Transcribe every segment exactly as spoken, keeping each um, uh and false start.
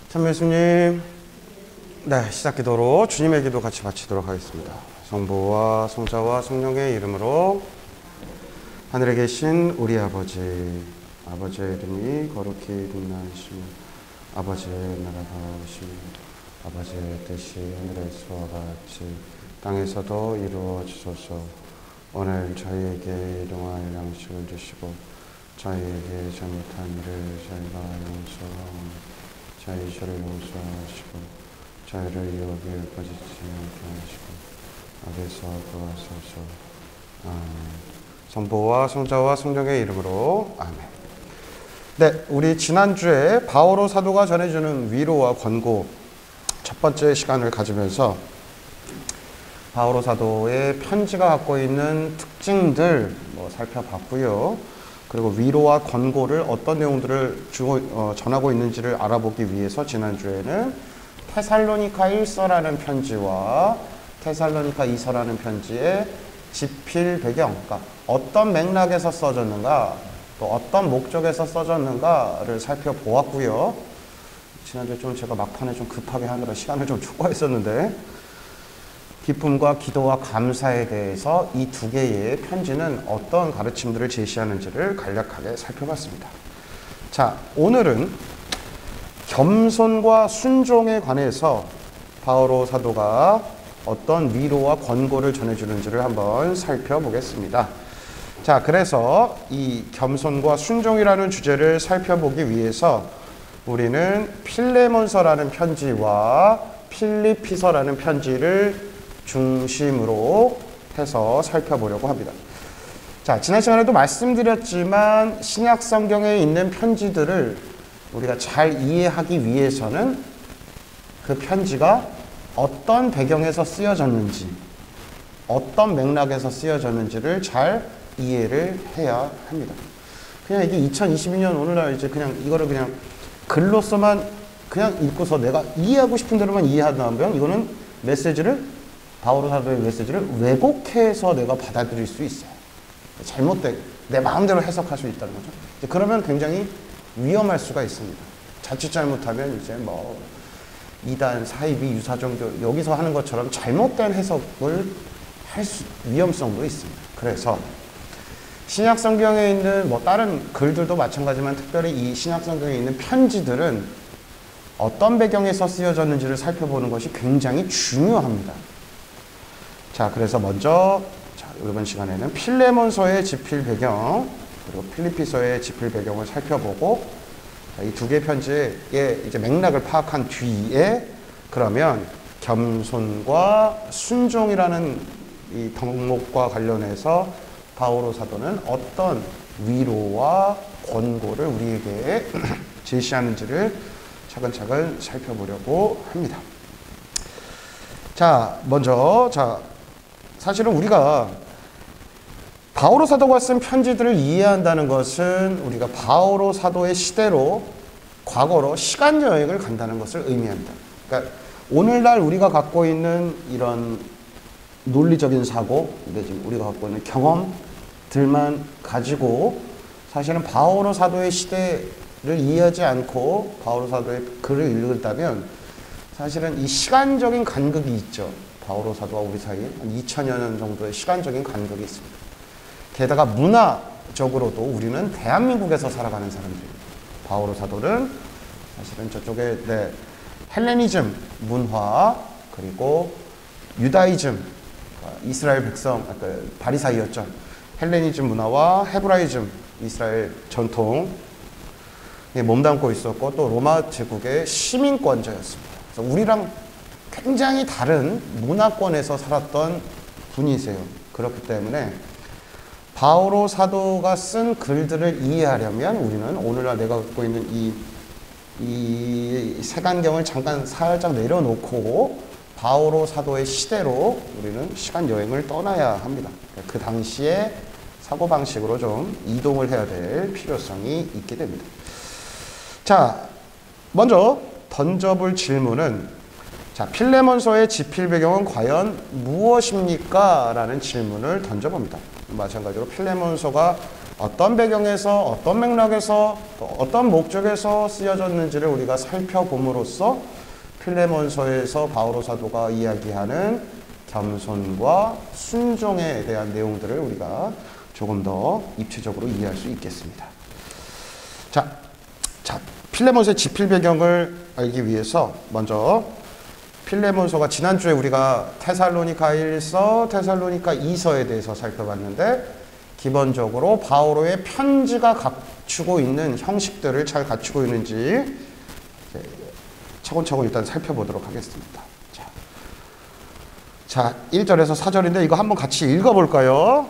참 예수님, 네, 시작 기도로 주님의 기도 같이 바치도록 하겠습니다. 성부와 성자와 성령의 이름으로. 하늘에 계신 우리 아버지, 아버지의 이름이 거룩히 빛나시며 아버지의 나라가 오시며 아버지의 뜻이 하늘에서와 같이 땅에서도 이루어지소서. 오늘 저희에게 일용할 양식을 주시고 저희에게 잘못한 일을 저희가 용서하오니 저희 죄를 용서하시고 저희를 유혹에 빠지지 않게 하시고 악에서 구하소서. 아멘. 성부와 성자와 성령의 이름으로 아멘. 네, 우리 지난주에 바오로 사도가 전해주는 위로와 권고 첫 번째 시간을 가지면서 바오로 사도의 편지가 갖고 있는 특징들 뭐 살펴봤고요. 그리고 위로와 권고를 어떤 내용들을 주고, 어, 전하고 있는지를 알아보기 위해서 지난주에는 테살로니가 일서라는 편지와 테살로니가 이서라는 편지의 지필 배경, 그러니까 어떤 맥락에서 써졌는가, 또 어떤 목적에서 써졌는가를 살펴보았고요. 지난주에 좀 제가 막판에 좀 급하게 하느라 시간을 좀 초과했었는데, 기쁨과 기도와 감사에 대해서 이 두 개의 편지는 어떤 가르침들을 제시하는지를 간략하게 살펴봤습니다. 자, 오늘은 겸손과 순종에 관해서 바오로 사도가 어떤 위로와 권고를 전해주는지를 한번 살펴보겠습니다. 자, 그래서 이 겸손과 순종이라는 주제를 살펴보기 위해서 우리는 필레몬서라는 편지와 필리피서라는 편지를 중심으로 해서 살펴보려고 합니다. 자, 지난 시간에도 말씀드렸지만 신약 성경에 있는 편지들을 우리가 잘 이해하기 위해서는 그 편지가 어떤 배경에서 쓰여졌는지, 어떤 맥락에서 쓰여졌는지를 잘 이해를 해야 합니다. 그냥 이게 이천이십이 년 오늘날 이제 그냥 이거를 그냥 글로서만 그냥 읽고서 내가 이해하고 싶은 대로만 이해한다면 이거는 메시지를 바오로 사도의 메시지를 왜곡해서 내가 받아들일 수 있어요. 잘못된, 내 마음대로 해석할 수 있다는 거죠. 그러면 굉장히 위험할 수가 있습니다. 자칫 잘못하면 이제 뭐 이단, 사이비, 유사종교 여기서 하는 것처럼 잘못된 해석을 할 수, 위험성도 있습니다. 그래서 신약 성경에 있는 뭐 다른 글들도 마찬가지지만 특별히 이 신약 성경에 있는 편지들은 어떤 배경에서 쓰여졌는지를 살펴보는 것이 굉장히 중요합니다. 자, 그래서 먼저 자, 이번 시간에는 필레몬서의 지필 배경 그리고 필리피서의 지필 배경을 살펴보고 이 두 개의 편지의 이제 맥락을 파악한 뒤에 그러면 겸손과 순종이라는 이 덕목과 관련해서 바오로 사도는 어떤 위로와 권고를 우리에게 제시하는지를 차근차근 살펴보려고 합니다. 자, 먼저 자 사실은 우리가 바오로 사도가 쓴 편지들을 이해한다는 것은 우리가 바오로 사도의 시대로 과거로 시간 여행을 간다는 것을 의미합니다. 그러니까 오늘날 우리가 갖고 있는 이런 논리적인 사고, 지금 우리가 갖고 있는 경험들만 가지고 사실은 바오로 사도의 시대를 이해하지 않고 바오로 사도의 글을 읽었다면 사실은 이 시간적인 간극이 있죠. 바오로 사도와 우리 사이에 한 이천여 년 정도의 시간적인 간극이 있습니다. 게다가 문화적으로도 우리는 대한민국에서 살아가는 사람들입니다. 바오로 사도는 사실은 저쪽에 네, 헬레니즘 문화 그리고 유다이즘 이스라엘 백성 그 바리사이였죠. 헬레니즘 문화와 헤브라이즘 이스라엘 전통에 몸담고 있었고 또 로마 제국의 시민권자였습니다. 그래서 우리랑 굉장히 다른 문화권에서 살았던 분이세요. 그렇기 때문에 바오로 사도가 쓴 글들을 이해하려면 우리는 오늘날 내가 갖고 있는 이, 이 색안경을 잠깐 살짝 내려놓고 바오로 사도의 시대로 우리는 시간 여행을 떠나야 합니다. 그 당시의 사고방식으로 좀 이동을 해야 될 필요성이 있게 됩니다. 자, 먼저 던져볼 질문은 자, 필레몬서의 지필 배경은 과연 무엇입니까? 라는 질문을 던져봅니다. 마찬가지로 필레몬서가 어떤 배경에서 어떤 맥락에서 또 어떤 목적에서 쓰여졌는지를 우리가 살펴봄으로써 필레몬서에서 바오로 사도가 이야기하는 겸손과 순종에 대한 내용들을 우리가 조금 더 입체적으로 이해할 수 있겠습니다. 자, 자 필레몬서의 지필 배경을 알기 위해서 먼저 필레몬서가 지난주에 우리가 테살로니가 일서, 테살로니가 이서에 대해서 살펴봤는데 기본적으로 바오로의 편지가 갖추고 있는 형식들을 잘 갖추고 있는지 차근차근 일단 살펴보도록 하겠습니다. 자, 자 일 절에서 사 절인데 이거 한번 같이 읽어볼까요?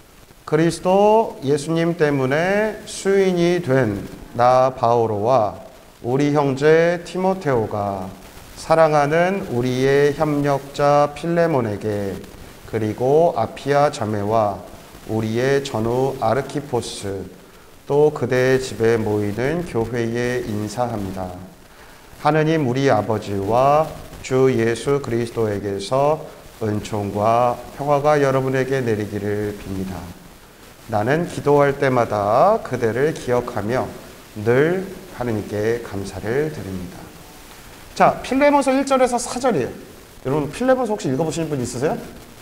그리스도 예수님 때문에 수인이 된 나 바오로와 우리 형제 티모테오가 사랑하는 우리의 협력자 필레몬에게 그리고 아피아 자매와 우리의 전우 아르키포스 또 그대의 집에 모이는 교회에 인사합니다. 하느님 우리 아버지와 주 예수 그리스도에게서 은총과 평화가 여러분에게 내리기를 빕니다. 나는 기도할 때마다 그대를 기억하며 늘 하느님께 감사를 드립니다. 자, 필레몬서 일 절에서 사 절이에요. 여러분 필레몬서 혹시 읽어보신 분 있으세요?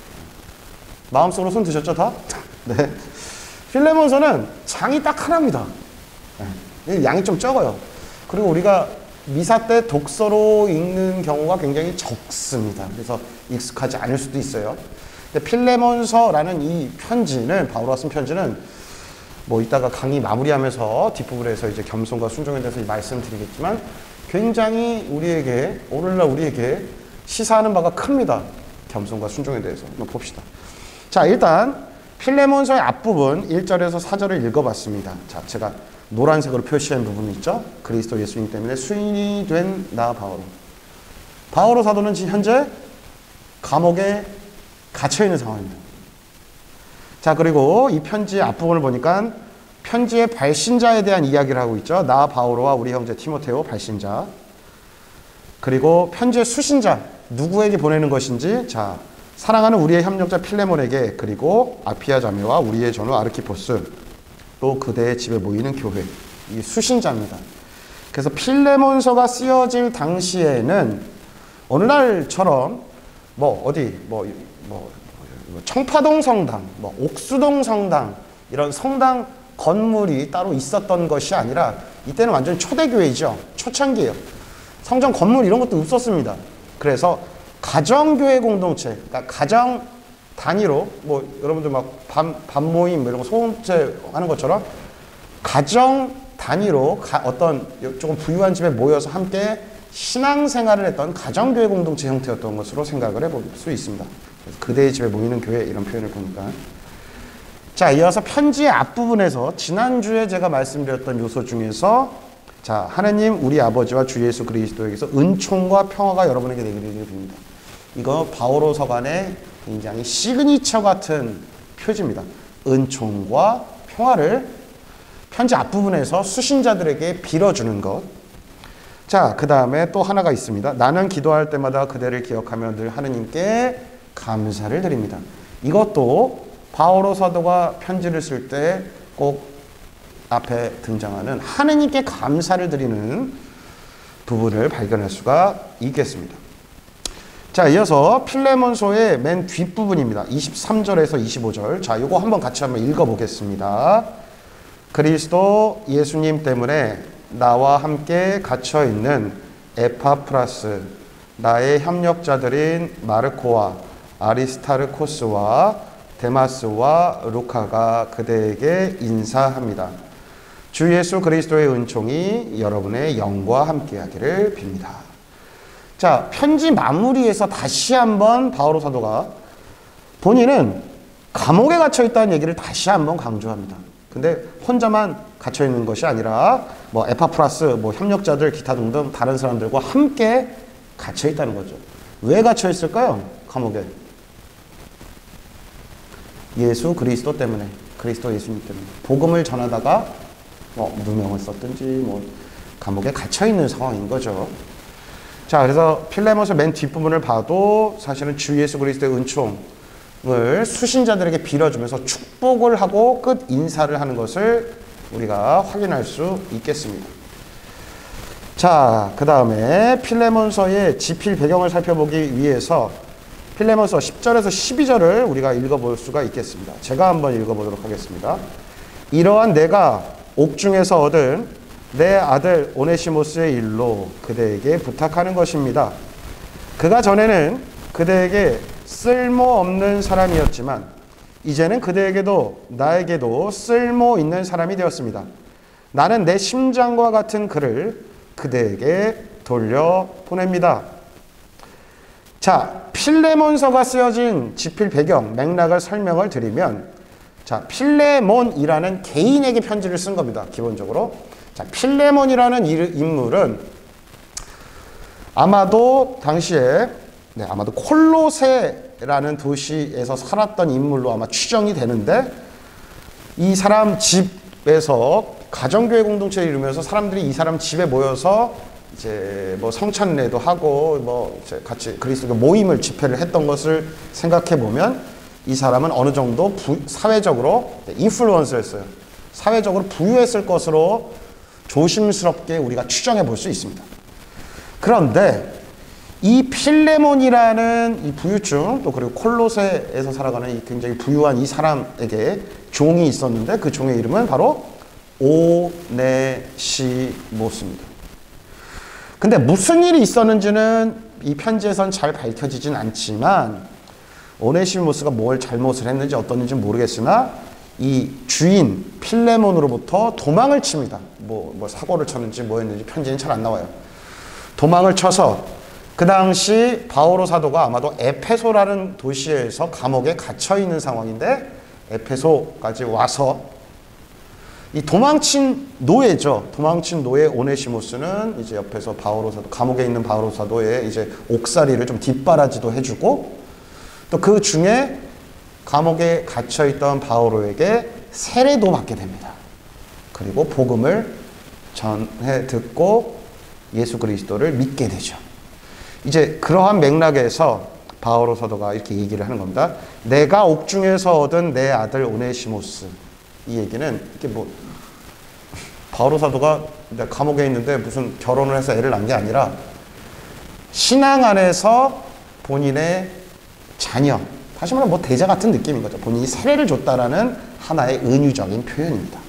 마음속으로 손 드셨죠 다? 네. 필레몬서는 장이 딱 하나입니다. 네. 양이 좀 적어요. 그리고 우리가 미사 때 독서로 읽는 경우가 굉장히 적습니다. 그래서 익숙하지 않을 수도 있어요. 근데 필레몬서라는 이 편지는, 바오로가 쓴 편지는 뭐 이따가 강의 마무리하면서 뒷부분에서 이제 겸손과 순종에 대해서 말씀드리겠지만 굉장히 우리에게, 오늘날 우리에게 시사하는 바가 큽니다. 겸손과 순종에 대해서. 한번 봅시다. 자, 일단 필레몬서의 앞부분 일 절에서 사 절을 읽어봤습니다. 자, 제가 노란색으로 표시한 부분이 있죠. 그리스도 예수님 때문에 수인이 된 나 바오로. 바오로 사도는 지금 현재 감옥에 갇혀있는 상황입니다. 자, 그리고 이 편지의 앞부분을 보니까 편지의 발신자에 대한 이야기를 하고 있죠. 나 바오로와 우리 형제 티모테오 발신자. 그리고 편지의 수신자, 누구에게 보내는 것인지, 자, 사랑하는 우리의 협력자 필레몬에게, 그리고 아피아 자매와 우리의 전우 아르키포스, 또 그대의 집에 모이는 교회. 이 수신자입니다. 그래서 필레몬서가 쓰여질 당시에는 오늘날처럼 뭐 어디 뭐, 뭐 청파동 성당, 뭐 옥수동 성당 이런 성당 건물이 따로 있었던 것이 아니라 이때는 완전 초대교회죠. 초창기예요. 성전 건물 이런 것도 없었습니다. 그래서 가정교회 공동체, 그러니까 가정 단위로, 뭐 여러분들 막 밤, 밤 모임 이런 거 소음체 하는 것처럼 가정 단위로 가, 어떤 조금 부유한 집에 모여서 함께 신앙생활을 했던 가정교회 공동체 형태였던 것으로 생각을 해볼 수 있습니다. 그래서 그대의 집에 모이는 교회 이런 표현을 보니까. 자, 이어서 편지의 앞부분에서 지난주에 제가 말씀드렸던 요소 중에서, 자, 하나님 우리 아버지와 주 예수 그리스도에게서 은총과 평화가 여러분에게 내리기를 빕니다. 이거 바오로 서간의 굉장히 시그니처 같은 표지입니다. 은총과 평화를 편지 앞부분에서 수신자들에게 빌어주는 것. 자, 그 다음에 또 하나가 있습니다. 나는 기도할 때마다 그대를 기억하며 늘 하느님께 감사를 드립니다. 이것도 바오로 사도가 편지를 쓸 때 꼭 앞에 등장하는 하느님께 감사를 드리는 부분을 발견할 수가 있겠습니다. 자, 이어서 필레몬서의 맨 뒷부분입니다. 이십삼 절에서 이십오 절. 자, 이거 한번 같이 한번 읽어보겠습니다. 그리스도 예수님 때문에 나와 함께 갇혀있는 에파프라스, 나의 협력자들인 마르코와 아리스타르코스와 데마스와 루카가 그대에게 인사합니다. 주 예수 그리스도의 은총이 여러분의 영과 함께하기를 빕니다. 자, 편지 마무리에서 다시 한번 바오로 사도가 본인은 감옥에 갇혀있다는 얘기를 다시 한번 강조합니다. 근데 혼자만 갇혀있는 것이 아니라 뭐 에파프라스, 뭐 협력자들, 기타 등등 다른 사람들과 함께 갇혀있다는 거죠. 왜 갇혀있을까요? 감옥에. 예수 그리스도 때문에, 그리스도 예수님 때문에 복음을 전하다가 뭐 누명을 썼든지 뭐 감옥에 갇혀있는 상황인 거죠. 자, 그래서 필레몬서 맨 뒷부분을 봐도 사실은 주 예수 그리스도의 은총, 수신자들에게 빌어주면서 축복을 하고 끝 인사를 하는 것을 우리가 확인할 수 있겠습니다. 자, 그 다음에 필레몬서의 지필 배경을 살펴보기 위해서 필레몬서 십 절에서 십이 절을 우리가 읽어볼 수가 있겠습니다. 제가 한번 읽어보도록 하겠습니다. 이러한 내가 옥중에서 얻은 내 아들 오네시모스의 일로 그대에게 부탁하는 것입니다. 그가 전에는 그대에게 쓸모없는 사람이었지만 이제는 그대에게도 나에게도 쓸모 있는 사람이 되었습니다. 나는 내 심장과 같은 그를 그대에게 돌려보냅니다. 자, 필레몬서가 쓰여진 지필 배경 맥락을 설명을 드리면, 자, 필레몬이라는 개인에게 편지를 쓴 겁니다. 기본적으로. 자, 필레몬이라는 인물은 아마도 당시에 네, 아마도 콜로세라는 도시에서 살았던 인물로 아마 추정이 되는데, 이 사람 집에서 가정교회 공동체를 이루면서 사람들이 이 사람 집에 모여서 이제 뭐 성찬례도 하고 뭐 이제 같이 그리스도 모임을 집회를 했던 것을 생각해 보면 이 사람은 어느 정도 부, 사회적으로 인플루언서였어요. 사회적으로 부유했을 것으로 조심스럽게 우리가 추정해 볼 수 있습니다. 그런데 이 필레몬이라는 이 부유층, 또 그리고 콜로세에서 살아가는 이 굉장히 부유한 이 사람에게 종이 있었는데 그 종의 이름은 바로 오네시모스입니다. 근데 무슨 일이 있었는지는 이 편지에선 잘 밝혀지진 않지만 오네시모스가 뭘 잘못을 했는지 어떻는지 모르겠으나 이 주인 필레몬으로부터 도망을 칩니다. 뭐, 뭐 사고를 쳤는지 뭐 했는지 편지는 잘 안 나와요. 도망을 쳐서 그 당시 바오로 사도가 아마도 에페소라는 도시에서 감옥에 갇혀 있는 상황인데 에페소까지 와서 이 도망친 노예죠. 도망친 노예 오네시모스는 이제 옆에서 바오로 사도, 감옥에 있는 바오로 사도의 이제 옥살이를 좀 뒷바라지도 해주고 또 그 중에 감옥에 갇혀 있던 바오로에게 세례도 받게 됩니다. 그리고 복음을 전해 듣고 예수 그리스도를 믿게 되죠. 이제 그러한 맥락에서 바오로 사도가 이렇게 얘기를 하는 겁니다. 내가 옥중에서 얻은 내 아들 오네시모스. 이 얘기는 이게 뭐 바오로 사도가 감옥에 있는데 무슨 결혼을 해서 애를 낳은 게 아니라 신앙 안에서 본인의 자녀, 다시 말하면 뭐 대자 같은 느낌인 거죠. 본인이 세례를 줬다라는 하나의 은유적인 표현입니다.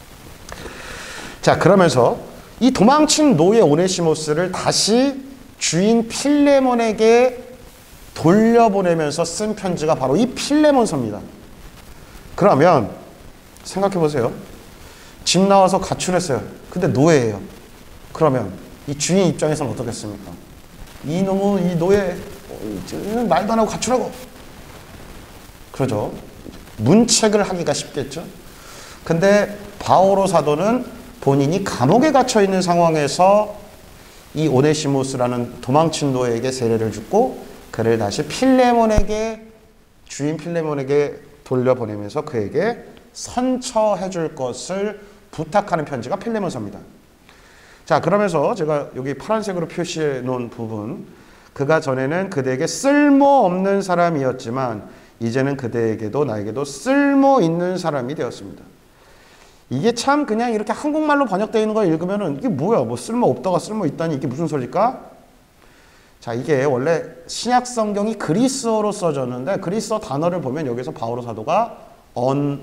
자, 그러면서 이 도망친 노예 오네시모스를 다시 주인 필레몬에게 돌려보내면서 쓴 편지가 바로 이 필레몬서입니다. 그러면 생각해 보세요. 집 나와서 가출했어요. 근데 노예예요. 그러면 이 주인 입장에서는 어떻겠습니까? 이놈의 이 노예 말도 안 하고 가출하고 그러죠. 문책을 하기가 쉽겠죠. 근데 바오로 사도는 본인이 감옥에 갇혀 있는 상황에서 이 오네시모스라는 도망친 노예에게 세례를 주고 그를 다시 필레몬에게 주인 필레몬에게 돌려보내면서 그에게 선처해 줄 것을 부탁하는 편지가 필레몬서입니다. 자, 그러면서 제가 여기 파란색으로 표시해 놓은 부분, 그가 전에는 그대에게 쓸모없는 사람이었지만 이제는 그대에게도 나에게도 쓸모 있는 사람이 되었습니다. 이게 참 그냥 이렇게 한국말로 번역되어 있는 거 읽으면은 이게 뭐야? 뭐 쓸모없다가 쓸모있다니 이게 무슨 소리일까? 자, 이게 원래 신약 성경이 그리스어로 써졌는데 그리스어 단어를 보면 여기서 바오로 사도가 언어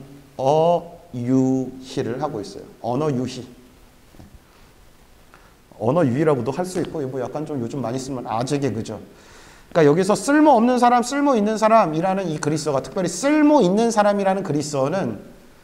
유희를 하고 있어요. 언어 유희. 언어 유희라고도 할 수 있고 뭐 약간 좀 요즘 많이 쓰면 아재 개그죠. 그러니까 여기서 쓸모없는 사람, 쓸모있는 사람이라는 이 그리스어가, 특별히 쓸모있는 사람이라는 그리스어는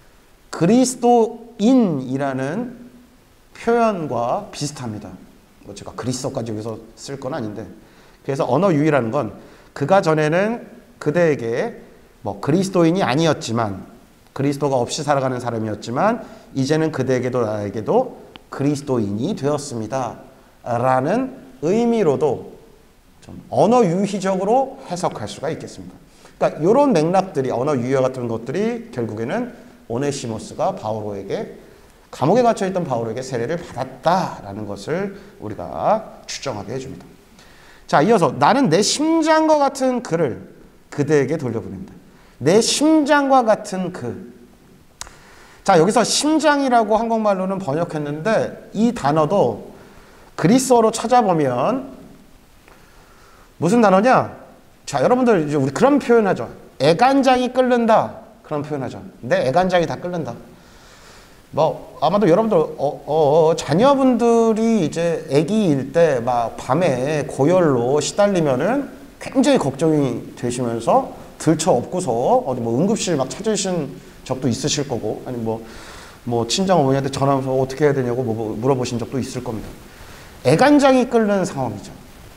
그리스도인이라는 표현과 비슷합니다. 뭐 제가 그리스어까지 여기서 쓸 건 아닌데, 그래서 언어 유희라는 건 그가 전에는 그대에게 뭐 그리스도인이 아니었지만, 그리스도가 없이 살아가는 사람이었지만 이제는 그대에게도 나에게도 그리스도인이 되었습니다 라는 의미로도 좀 언어 유희적으로 해석할 수가 있겠습니다. 그러니까 이런 맥락들이, 언어 유희와 같은 것들이 결국에는 오네시모스가 바오로에게, 감옥에 갇혀있던 바오로에게 세례를 받았다라는 것을 우리가 추정하게 해줍니다. 자, 이어서 나는 내 심장과 같은 그를 그대에게 돌려보냅니다. 내 심장과 같은 그. 자, 여기서 심장이라고 한국말로는 번역했는데 이 단어도 그리스어로 찾아보면 무슨 단어냐? 자, 여러분들 이제 우리 그런 표현하죠. 애간장이 끓는다. 그런 표현하죠. 내 애간장이 다 끓는다. 뭐 아마도 여러분들 어, 어, 어, 자녀분들이 이제 아기일 때 막 밤에 고열로 시달리면은 굉장히 걱정이 되시면서 들쳐 업고서 어디 뭐 응급실 막 찾으신 적도 있으실 거고, 아니 뭐 뭐 친정 어머니한테 전화해서 어떻게 해야 되냐고 뭐 물어보신 적도 있을 겁니다. 애간장이 끓는 상황이죠.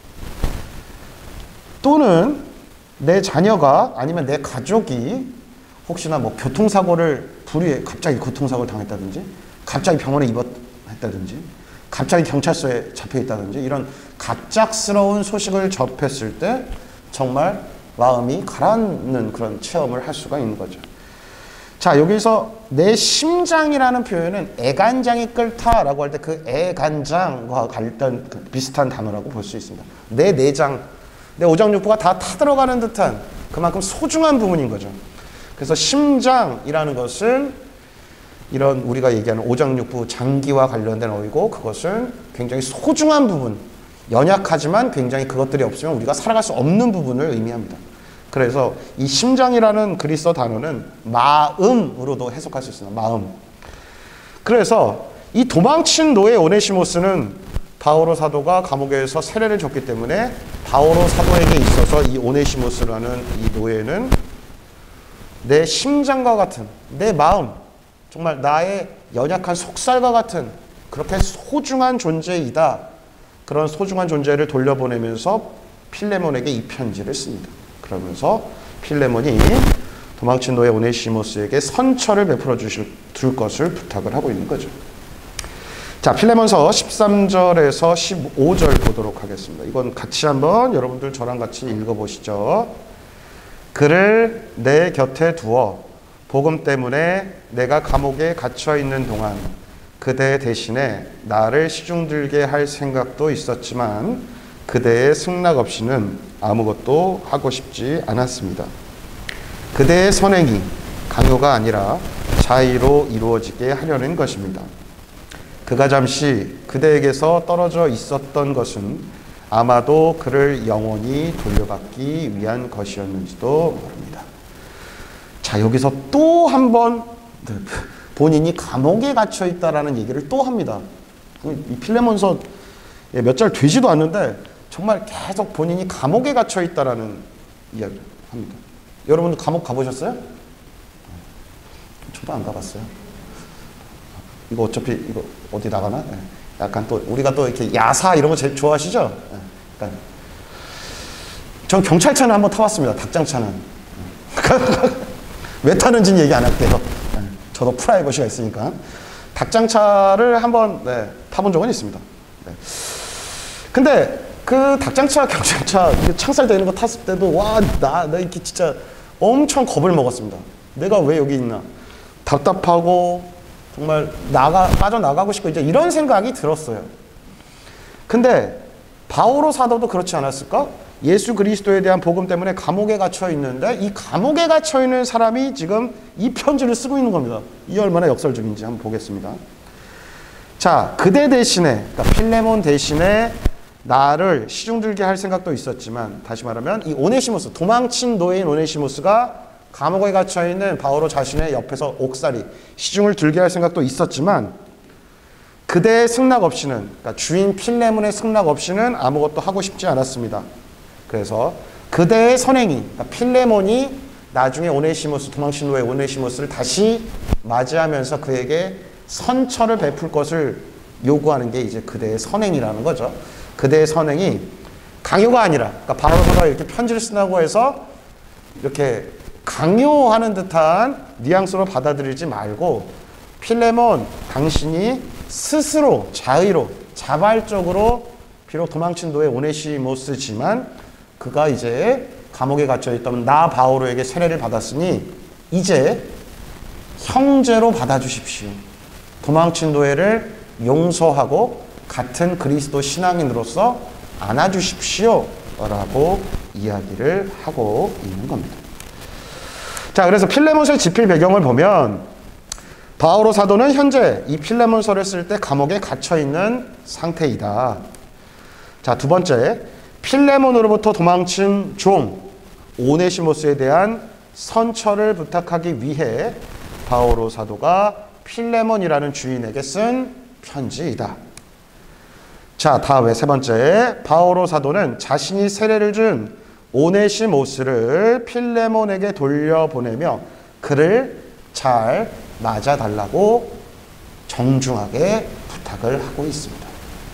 또는 내 자녀가 아니면 내 가족이 혹시나 뭐 교통사고를 불의에 갑자기 교통사고를 당했다든지, 갑자기 병원에 입원했다든지, 갑자기 경찰서에 잡혀 있다든지, 이런 갑작스러운 소식을 접했을 때 정말 마음이 가라앉는 그런 체험을 할 수가 있는 거죠. 자, 여기서 내 심장이라는 표현은 애간장이 끓다라고 할 때 그 애간장과 관련 비슷한 단어라고 볼 수 있습니다. 내 내장, 내 오장육부가 다 타들어가는 듯한 그만큼 소중한 부분인 거죠. 그래서 심장이라는 것은 이런 우리가 얘기하는 오장육부 장기와 관련된 어휘고, 그것은 굉장히 소중한 부분, 연약하지만 굉장히 그것들이 없으면 우리가 살아갈 수 없는 부분을 의미합니다. 그래서 이 심장이라는 그리스어 단어는 마음으로도 해석할 수 있습니다. 마음. 그래서 이 도망친 노예 오네시모스는 바오로 사도가 감옥에서 세례를 줬기 때문에 바오로 사도에게 있어서 이 오네시모스라는 이 노예는 내 심장과 같은, 내 마음, 정말 나의 연약한 속살과 같은 그렇게 소중한 존재이다. 그런 소중한 존재를 돌려보내면서 필레몬에게 이 편지를 씁니다. 그러면서 필레몬이 도망친 노예 오네시모스에게 선처를 베풀어 주실 줄 것을 부탁을 하고 있는 거죠. 자, 필레몬서 십삼 절에서 십오 절 보도록 하겠습니다. 이건 같이 한번 여러분들 저랑 같이 읽어보시죠. 그를 내 곁에 두어 복음 때문에 내가 감옥에 갇혀 있는 동안 그대 대신에 나를 시중들게 할 생각도 있었지만 그대의 승낙 없이는 아무것도 하고 싶지 않았습니다. 그대의 선행이 강요가 아니라 자의로 이루어지게 하려는 것입니다. 그가 잠시 그대에게서 떨어져 있었던 것은 아마도 그를 영원히 돌려받기 위한 것이었는지도 모릅니다. 자, 여기서 또 한 번 본인이 감옥에 갇혀 있다라는 얘기를 또 합니다. 이 필레몬서 몇 절 되지도 않는데 정말 계속 본인이 감옥에 갇혀 있다라는 이야기를 합니다. 여러분도 감옥 가보셨어요? 저도 안 가봤어요. 이거 어차피 이거 어디 나가나? 네. 약간 또 우리가 또 이렇게 야사 이런 거 제일 좋아하시죠? 네. 약간 전 경찰차는 한번 타봤습니다. 닭장차는. 왜 타는지는 얘기 안 할게요. 네. 저도 프라이버시가 있으니까. 닭장차를 한번 네, 타본 적은 있습니다. 네. 근데 그 닭장차, 경찰차 창살 되는 거 탔을 때도 와, 나, 나 이렇게 진짜 엄청 겁을 먹었습니다. 내가 왜 여기 있나? 답답하고 정말 나가 빠져나가고 싶고 이제 이런 생각이 들었어요. 근데 바오로 사도도 그렇지 않았을까? 예수 그리스도에 대한 복음 때문에 감옥에 갇혀 있는데 이 감옥에 갇혀 있는 사람이 지금 이 편지를 쓰고 있는 겁니다. 이 얼마나 역설적인지 한번 보겠습니다. 자, 그대 대신에, 그러니까 필레몬 대신에 나를 시중들게 할 생각도 있었지만, 다시 말하면 이 오네시모스, 도망친 노예인 오네시모스가 감옥에 갇혀 있는 바오로 자신의 옆에서 옥살이 시중을 들게 할 생각도 있었지만 그대의 승낙 없이는, 그러니까 주인 필레몬의 승낙 없이는 아무것도 하고 싶지 않았습니다. 그래서 그대의 선행이, 그러니까 필레몬이 나중에 오네시모스, 도망친 노예 오네시모스를 다시 맞이하면서 그에게 선처를 베풀 것을 요구하는 게 이제 그대의 선행이라는 거죠. 그대의 선행이 강요가 아니라, 그러니까 바오로가 이렇게 편지를 쓴다고 해서 이렇게 강요하는 듯한 뉘앙스로 받아들이지 말고, 필레몬, 당신이 스스로 자의로 자발적으로 비록 도망친 노예 오네시모스지만 그가 이제 감옥에 갇혀 있다면 나 바오로에게 세례를 받았으니 이제 형제로 받아주십시오. 도망친 노예를 용서하고 같은 그리스도 신앙인으로서 안아주십시오 라고 이야기를 하고 있는 겁니다. 자, 그래서 필레몬서의 집필 배경을 보면 바오로 사도는 현재 이 필레몬서를 쓸 때 감옥에 갇혀 있는 상태이다. 자, 두 번째, 필레몬으로부터 도망친 종 오네시모스에 대한 선처를 부탁하기 위해 바오로 사도가 필레몬이라는 주인에게 쓴 편지이다. 자, 다음에 세 번째, 바오로 사도는 자신이 세례를 준 오네시모스를 필레몬에게 돌려보내며 그를 잘 맞아달라고 정중하게 부탁을 하고 있습니다.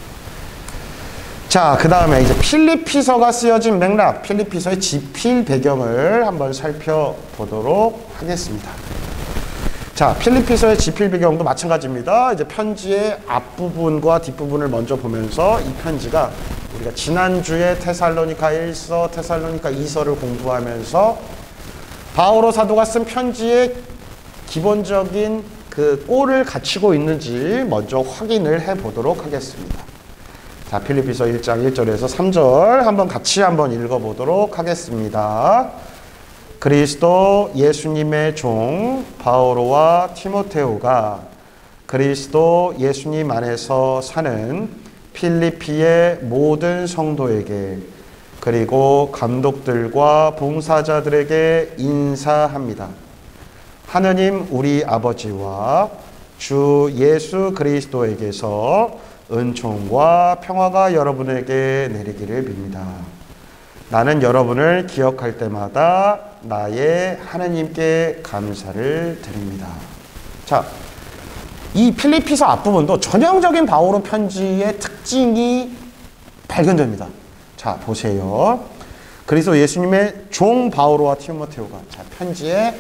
자, 그 다음에 이제 필리피서가 쓰여진 맥락, 필리피서의 집필 배경을 한번 살펴보도록 하겠습니다. 자, 필리피서의 집필 배경도 마찬가지입니다. 이제 편지의 앞부분과 뒷부분을 먼저 보면서 이 편지가 우리가 지난주에 테살로니가 일서, 테살로니가 이서를 공부하면서 바오로 사도가 쓴 편지의 기본적인 그 꼴을 갖추고 있는지 먼저 확인을 해 보도록 하겠습니다. 자, 필리피서 일 장 일 절에서 삼 절 한번 같이 한번 읽어 보도록 하겠습니다. 그리스도 예수님의 종 바오로와 티모테오가 그리스도 예수님 안에서 사는 필리피의 모든 성도에게 그리고 감독들과 봉사자들에게 인사합니다. 하느님 우리 아버지와 주 예수 그리스도에게서 은총과 평화가 여러분에게 내리기를 빕니다. 나는 여러분을 기억할 때마다 나의 하느님께 감사를 드립니다. 자, 이 필리피서 앞부분도 전형적인 바오로 편지의 특징이 발견됩니다. 자, 보세요. 그리스도 예수님의 종 바오로와 티모테오가 자, 편지의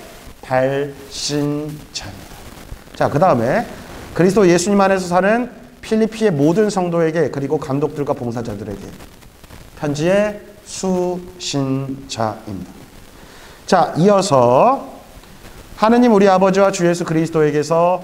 발신자입니다. 자, 그 다음에 그리스도 예수님 안에서 사는 필리피의 모든 성도에게 그리고 감독들과 봉사자들에게 편지의 수신자입니다. 자, 이어서 하느님 우리 아버지와 주 예수 그리스도에게서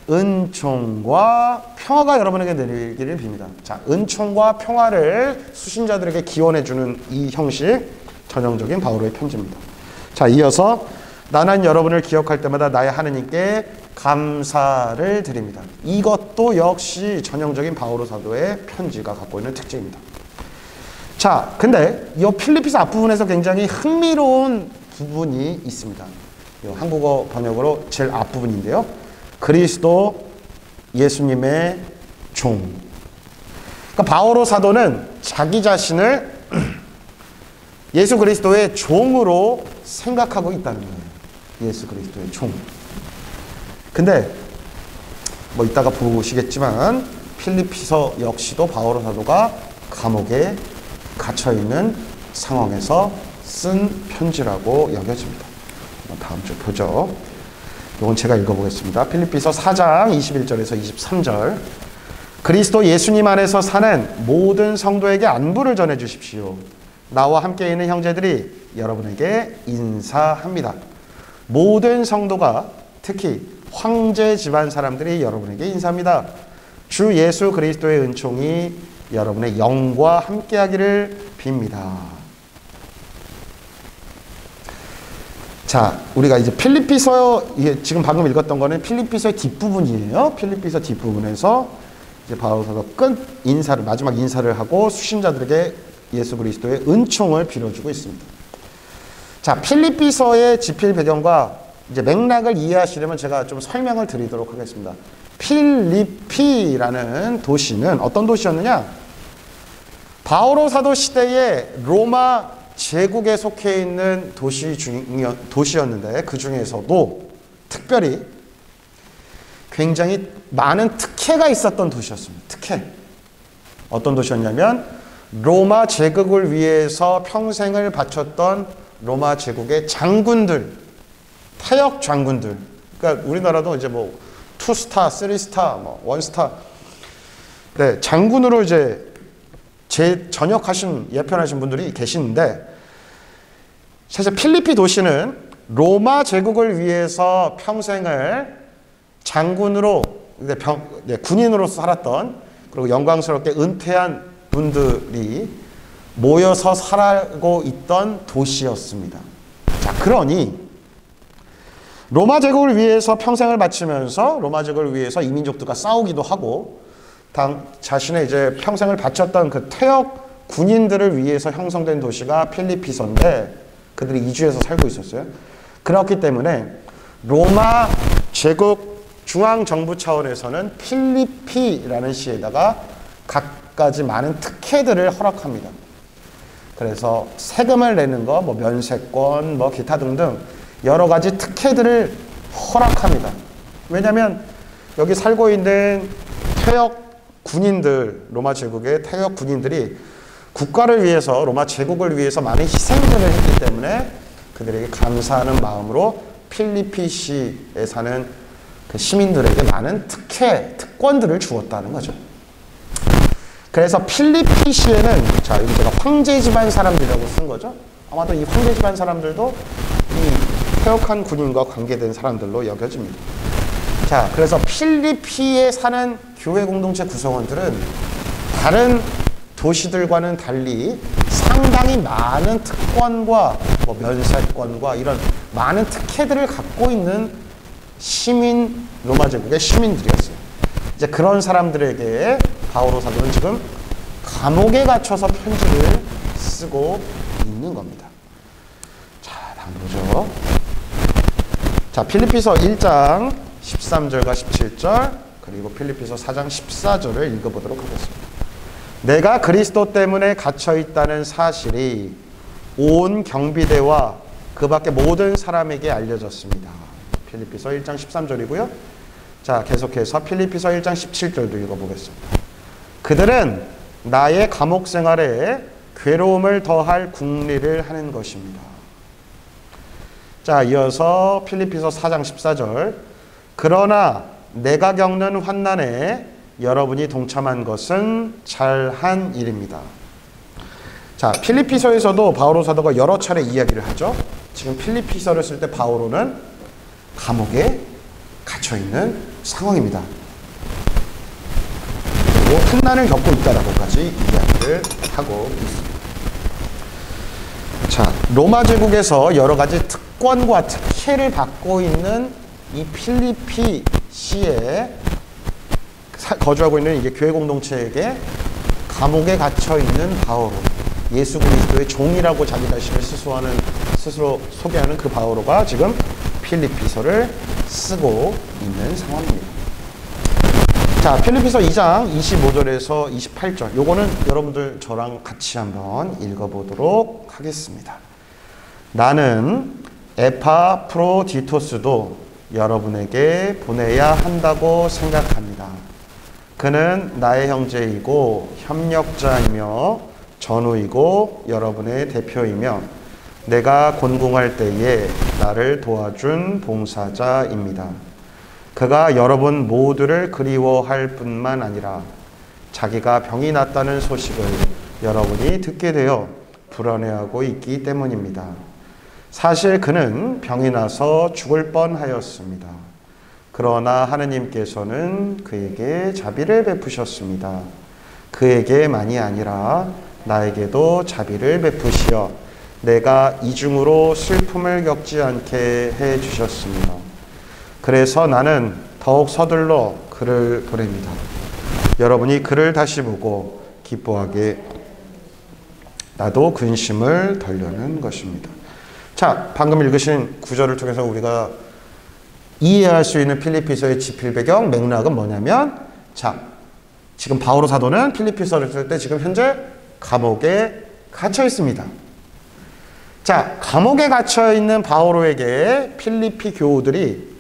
은총과 평화가 여러분에게 내리기를 빕니다. 자, 은총과 평화를 수신자들에게 기원해주는 이 형식 전형적인 바오로의 편지입니다. 자, 이어서 나는 여러분을 기억할 때마다 나의 하느님께 감사를 드립니다. 이것도 역시 전형적인 바오로 사도의 편지가 갖고 있는 특징입니다. 자, 근데 이 필리피서 앞부분에서 굉장히 흥미로운 부분이 있습니다. 이 한국어 번역으로 제일 앞부분인데요. 그리스도 예수님의 종. 그러니까 바오로 사도는 자기 자신을 예수 그리스도의 종으로 생각하고 있다는 거예요. 예수 그리스도의 종. 근데 뭐 이따가 보시겠지만 필리피서 역시도 바오로 사도가 감옥에 갇혀있는 상황에서 쓴 편지라고 여겨집니다. 다음 주 보죠. 이건 제가 읽어보겠습니다. 필리피서 사 장 이십일 절에서 이십삼 절. 그리스도 예수님 안에서 사는 모든 성도에게 안부를 전해주십시오. 나와 함께 있는 형제들이 여러분에게 인사합니다. 모든 성도가 특히 황제 집안 사람들이 여러분에게 인사합니다. 주 예수 그리스도의 은총이 여러분의 영과 함께하기를 빕니다. 자, 우리가 이제 필리피서, 이게 지금 방금 읽었던 거는 필리피서의 뒷부분이에요. 필리피서 뒷부분에서 이제 바오로 사도가 끝 인사를, 마지막 인사를 하고 수신자들에게 예수 그리스도의 은총을 빌어주고 있습니다. 자, 필리피서의 집필 배경과 이제 맥락을 이해하시려면 제가 좀 설명을 드리도록 하겠습니다. 필리피라는 도시는 어떤 도시였느냐? 바오로 사도 시대에 로마 제국에 속해 있는 도시 중, 도시였는데 그 중에서도 특별히 굉장히 많은 특혜가 있었던 도시였습니다. 특혜. 어떤 도시였냐면 로마 제국을 위해서 평생을 바쳤던 로마 제국의 장군들, 타역 장군들. 그러니까 우리나라도 이제 뭐 투스타, 쓰리스타, 뭐 원스타. 네, 장군으로 이제 제 전역하신 예편하신 분들이 계시는데 사실 필리피 도시는 로마 제국을 위해서 평생을 장군으로 병, 네, 군인으로 살았던 그리고 영광스럽게 은퇴한 분들이 모여서 살고 있던 도시였습니다. 자, 그러니 로마 제국을 위해서 평생을 바치면서 로마 제국을 위해서 이민족들과 싸우기도 하고 당 자신의 이제 평생을 바쳤던 그 퇴역 군인들을 위해서 형성된 도시가 필리피서인데 그들이 이주해서 살고 있었어요. 그렇기 때문에 로마 제국 중앙정부 차원에서는 필리피라는 시에다가 갖가지 많은 특혜들을 허락합니다. 그래서 세금을 내는 거, 뭐 면세권, 뭐 기타 등등 여러 가지 특혜들을 허락합니다. 왜냐하면 여기 살고 있는 퇴역 군인들, 로마 제국의 퇴역 군인들이 국가를 위해서, 로마 제국을 위해서 많은 희생들을 했기 때문에 그들에게 감사하는 마음으로 필리피시에 사는 그 시민들에게 많은 특혜, 특권들을 주었다는 거죠. 그래서 필리피시에는, 자, 여기 제가 황제 집안 사람들이라고 쓴 거죠. 아마도 이 황제 집안 사람들도 이 퇴역한 군인과 관계된 사람들로 여겨집니다. 자, 그래서 필리피에 사는 교회 공동체 구성원들은 다른 도시들과는 달리 상당히 많은 특권과 뭐 면세권과 이런 많은 특혜들을 갖고 있는 시민, 로마 제국의 시민들이었어요. 이제 그런 사람들에게 바오로 사도는 지금 감옥에 갇혀서 편지를 쓰고 있는 겁니다. 자, 다음 보죠. 자, 필리피서 일 장 십삼 절과 십칠 절 그리고 필리피서 사 장 십사 절을 읽어보도록 하겠습니다. 내가 그리스도 때문에 갇혀있다는 사실이 온 경비대와 그 밖의 모든 사람에게 알려졌습니다. 필리피서 일 장 십삼 절이고요. 자, 계속해서 필리피서 일 장 십칠 절도 읽어보겠습니다. 그들은 나의 감옥 생활에 괴로움을 더할 궁리를 하는 것입니다. 자, 이어서 필리피서 사 장 십사 절. 그러나 내가 겪는 환난에 여러분이 동참한 것은 잘한 일입니다. 자, 필리피서에서도 바오로 사도가 여러 차례 이야기를 하죠. 지금 필리피서를 쓸 때 바오로는 감옥에 갇혀있는 상황입니다. 그리고 환난을 겪고 있다라고까지 이야기를 하고 있습니다. 자, 로마 제국에서 여러 가지 특권과 특혜를 받고 있는 이 필리피시에 거주하고 있는 이게 교회 공동체에게 감옥에 갇혀 있는 바오로, 예수 그리스도의 종이라고 자기 자신을 스스로하는 스스로 소개하는 그 바오로가 지금 필리피서를 쓰고 있는 상황입니다. 자, 필리피서 이 장 이십오 절에서 이십팔 절. 요거는 여러분들 저랑 같이 한번 읽어보도록 하겠습니다. 나는 에파프로디토스도 여러분에게 보내야 한다고 생각합니다. 그는 나의 형제이고 협력자이며 전우이고 여러분의 대표이며 내가 곤궁할 때에 나를 도와준 봉사자입니다. 그가 여러분 모두를 그리워할 뿐만 아니라 자기가 병이 났다는 소식을 여러분이 듣게 되어 불안해하고 있기 때문입니다. 사실 그는 병이 나서 죽을 뻔하였습니다. 그러나 하느님께서는 그에게 자비를 베푸셨습니다. 그에게만이 아니라 나에게도 자비를 베푸시어 내가 이중으로 슬픔을 겪지 않게 해주셨습니다. 그래서 나는 더욱 서둘러 그를 보냅니다. 여러분이 그를 다시 보고 기뻐하게 나도 근심을 덜려는 것입니다. 자, 방금 읽으신 구절을 통해서 우리가 이해할 수 있는 필리피서의 지필 배경 맥락은 뭐냐면, 자, 지금 바오로 사도는 필리피서를 쓸 때 지금 현재 감옥에 갇혀 있습니다. 자, 감옥에 갇혀 있는 바오로에게 필리피 교우들이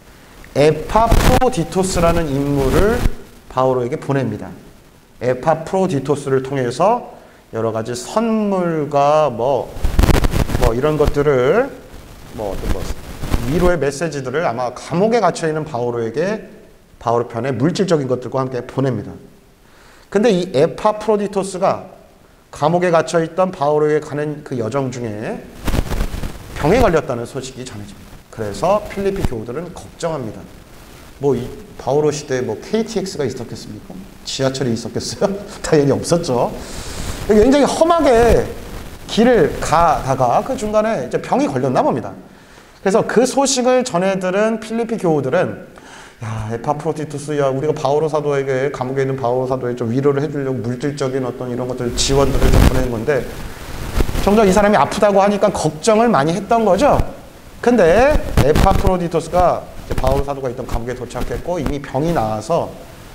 에파프로디토스라는 인물을 바오로에게 보냅니다. 에파프로디토스를 통해서 여러 가지 선물과 뭐, 뭐 이런 것들을 뭐 어떤 뭐 위로의 메시지들을 아마 감옥에 갇혀 있는 바오로에게 바오로 편의 물질적인 것들과 함께 보냅니다. 근데 이 에파프로디토스가 감옥에 갇혀 있던 바오로에게 가는 그 여정 중에 병에 걸렸다는 소식이 전해집니다. 그래서 필리피 교우들은 걱정합니다. 뭐 이 바오로 시대에 뭐 케이티엑스가 있었겠습니까? 지하철이 있었겠어요? 당연히 없었죠. 굉장히 험하게 길을 가다가 그 중간에 이제 병이 걸렸나 봅니다. 그래서 그 소식을 전해들은 필리피 교우들은 야, 에파프로디투스, 야, 우리가 바오로 사도에게, 감옥에 있는 바오로 사도에 좀 위로를 해주려고 물질적인 어떤 이런 것들, 지원들을 좀 보내는 건데, 점점 이 사람이 아프다고 하니까 걱정을 많이 했던 거죠. 근데 에파프로디투스가 바오로 사도가 있던 감옥에 도착했고, 이미 병이 나와서,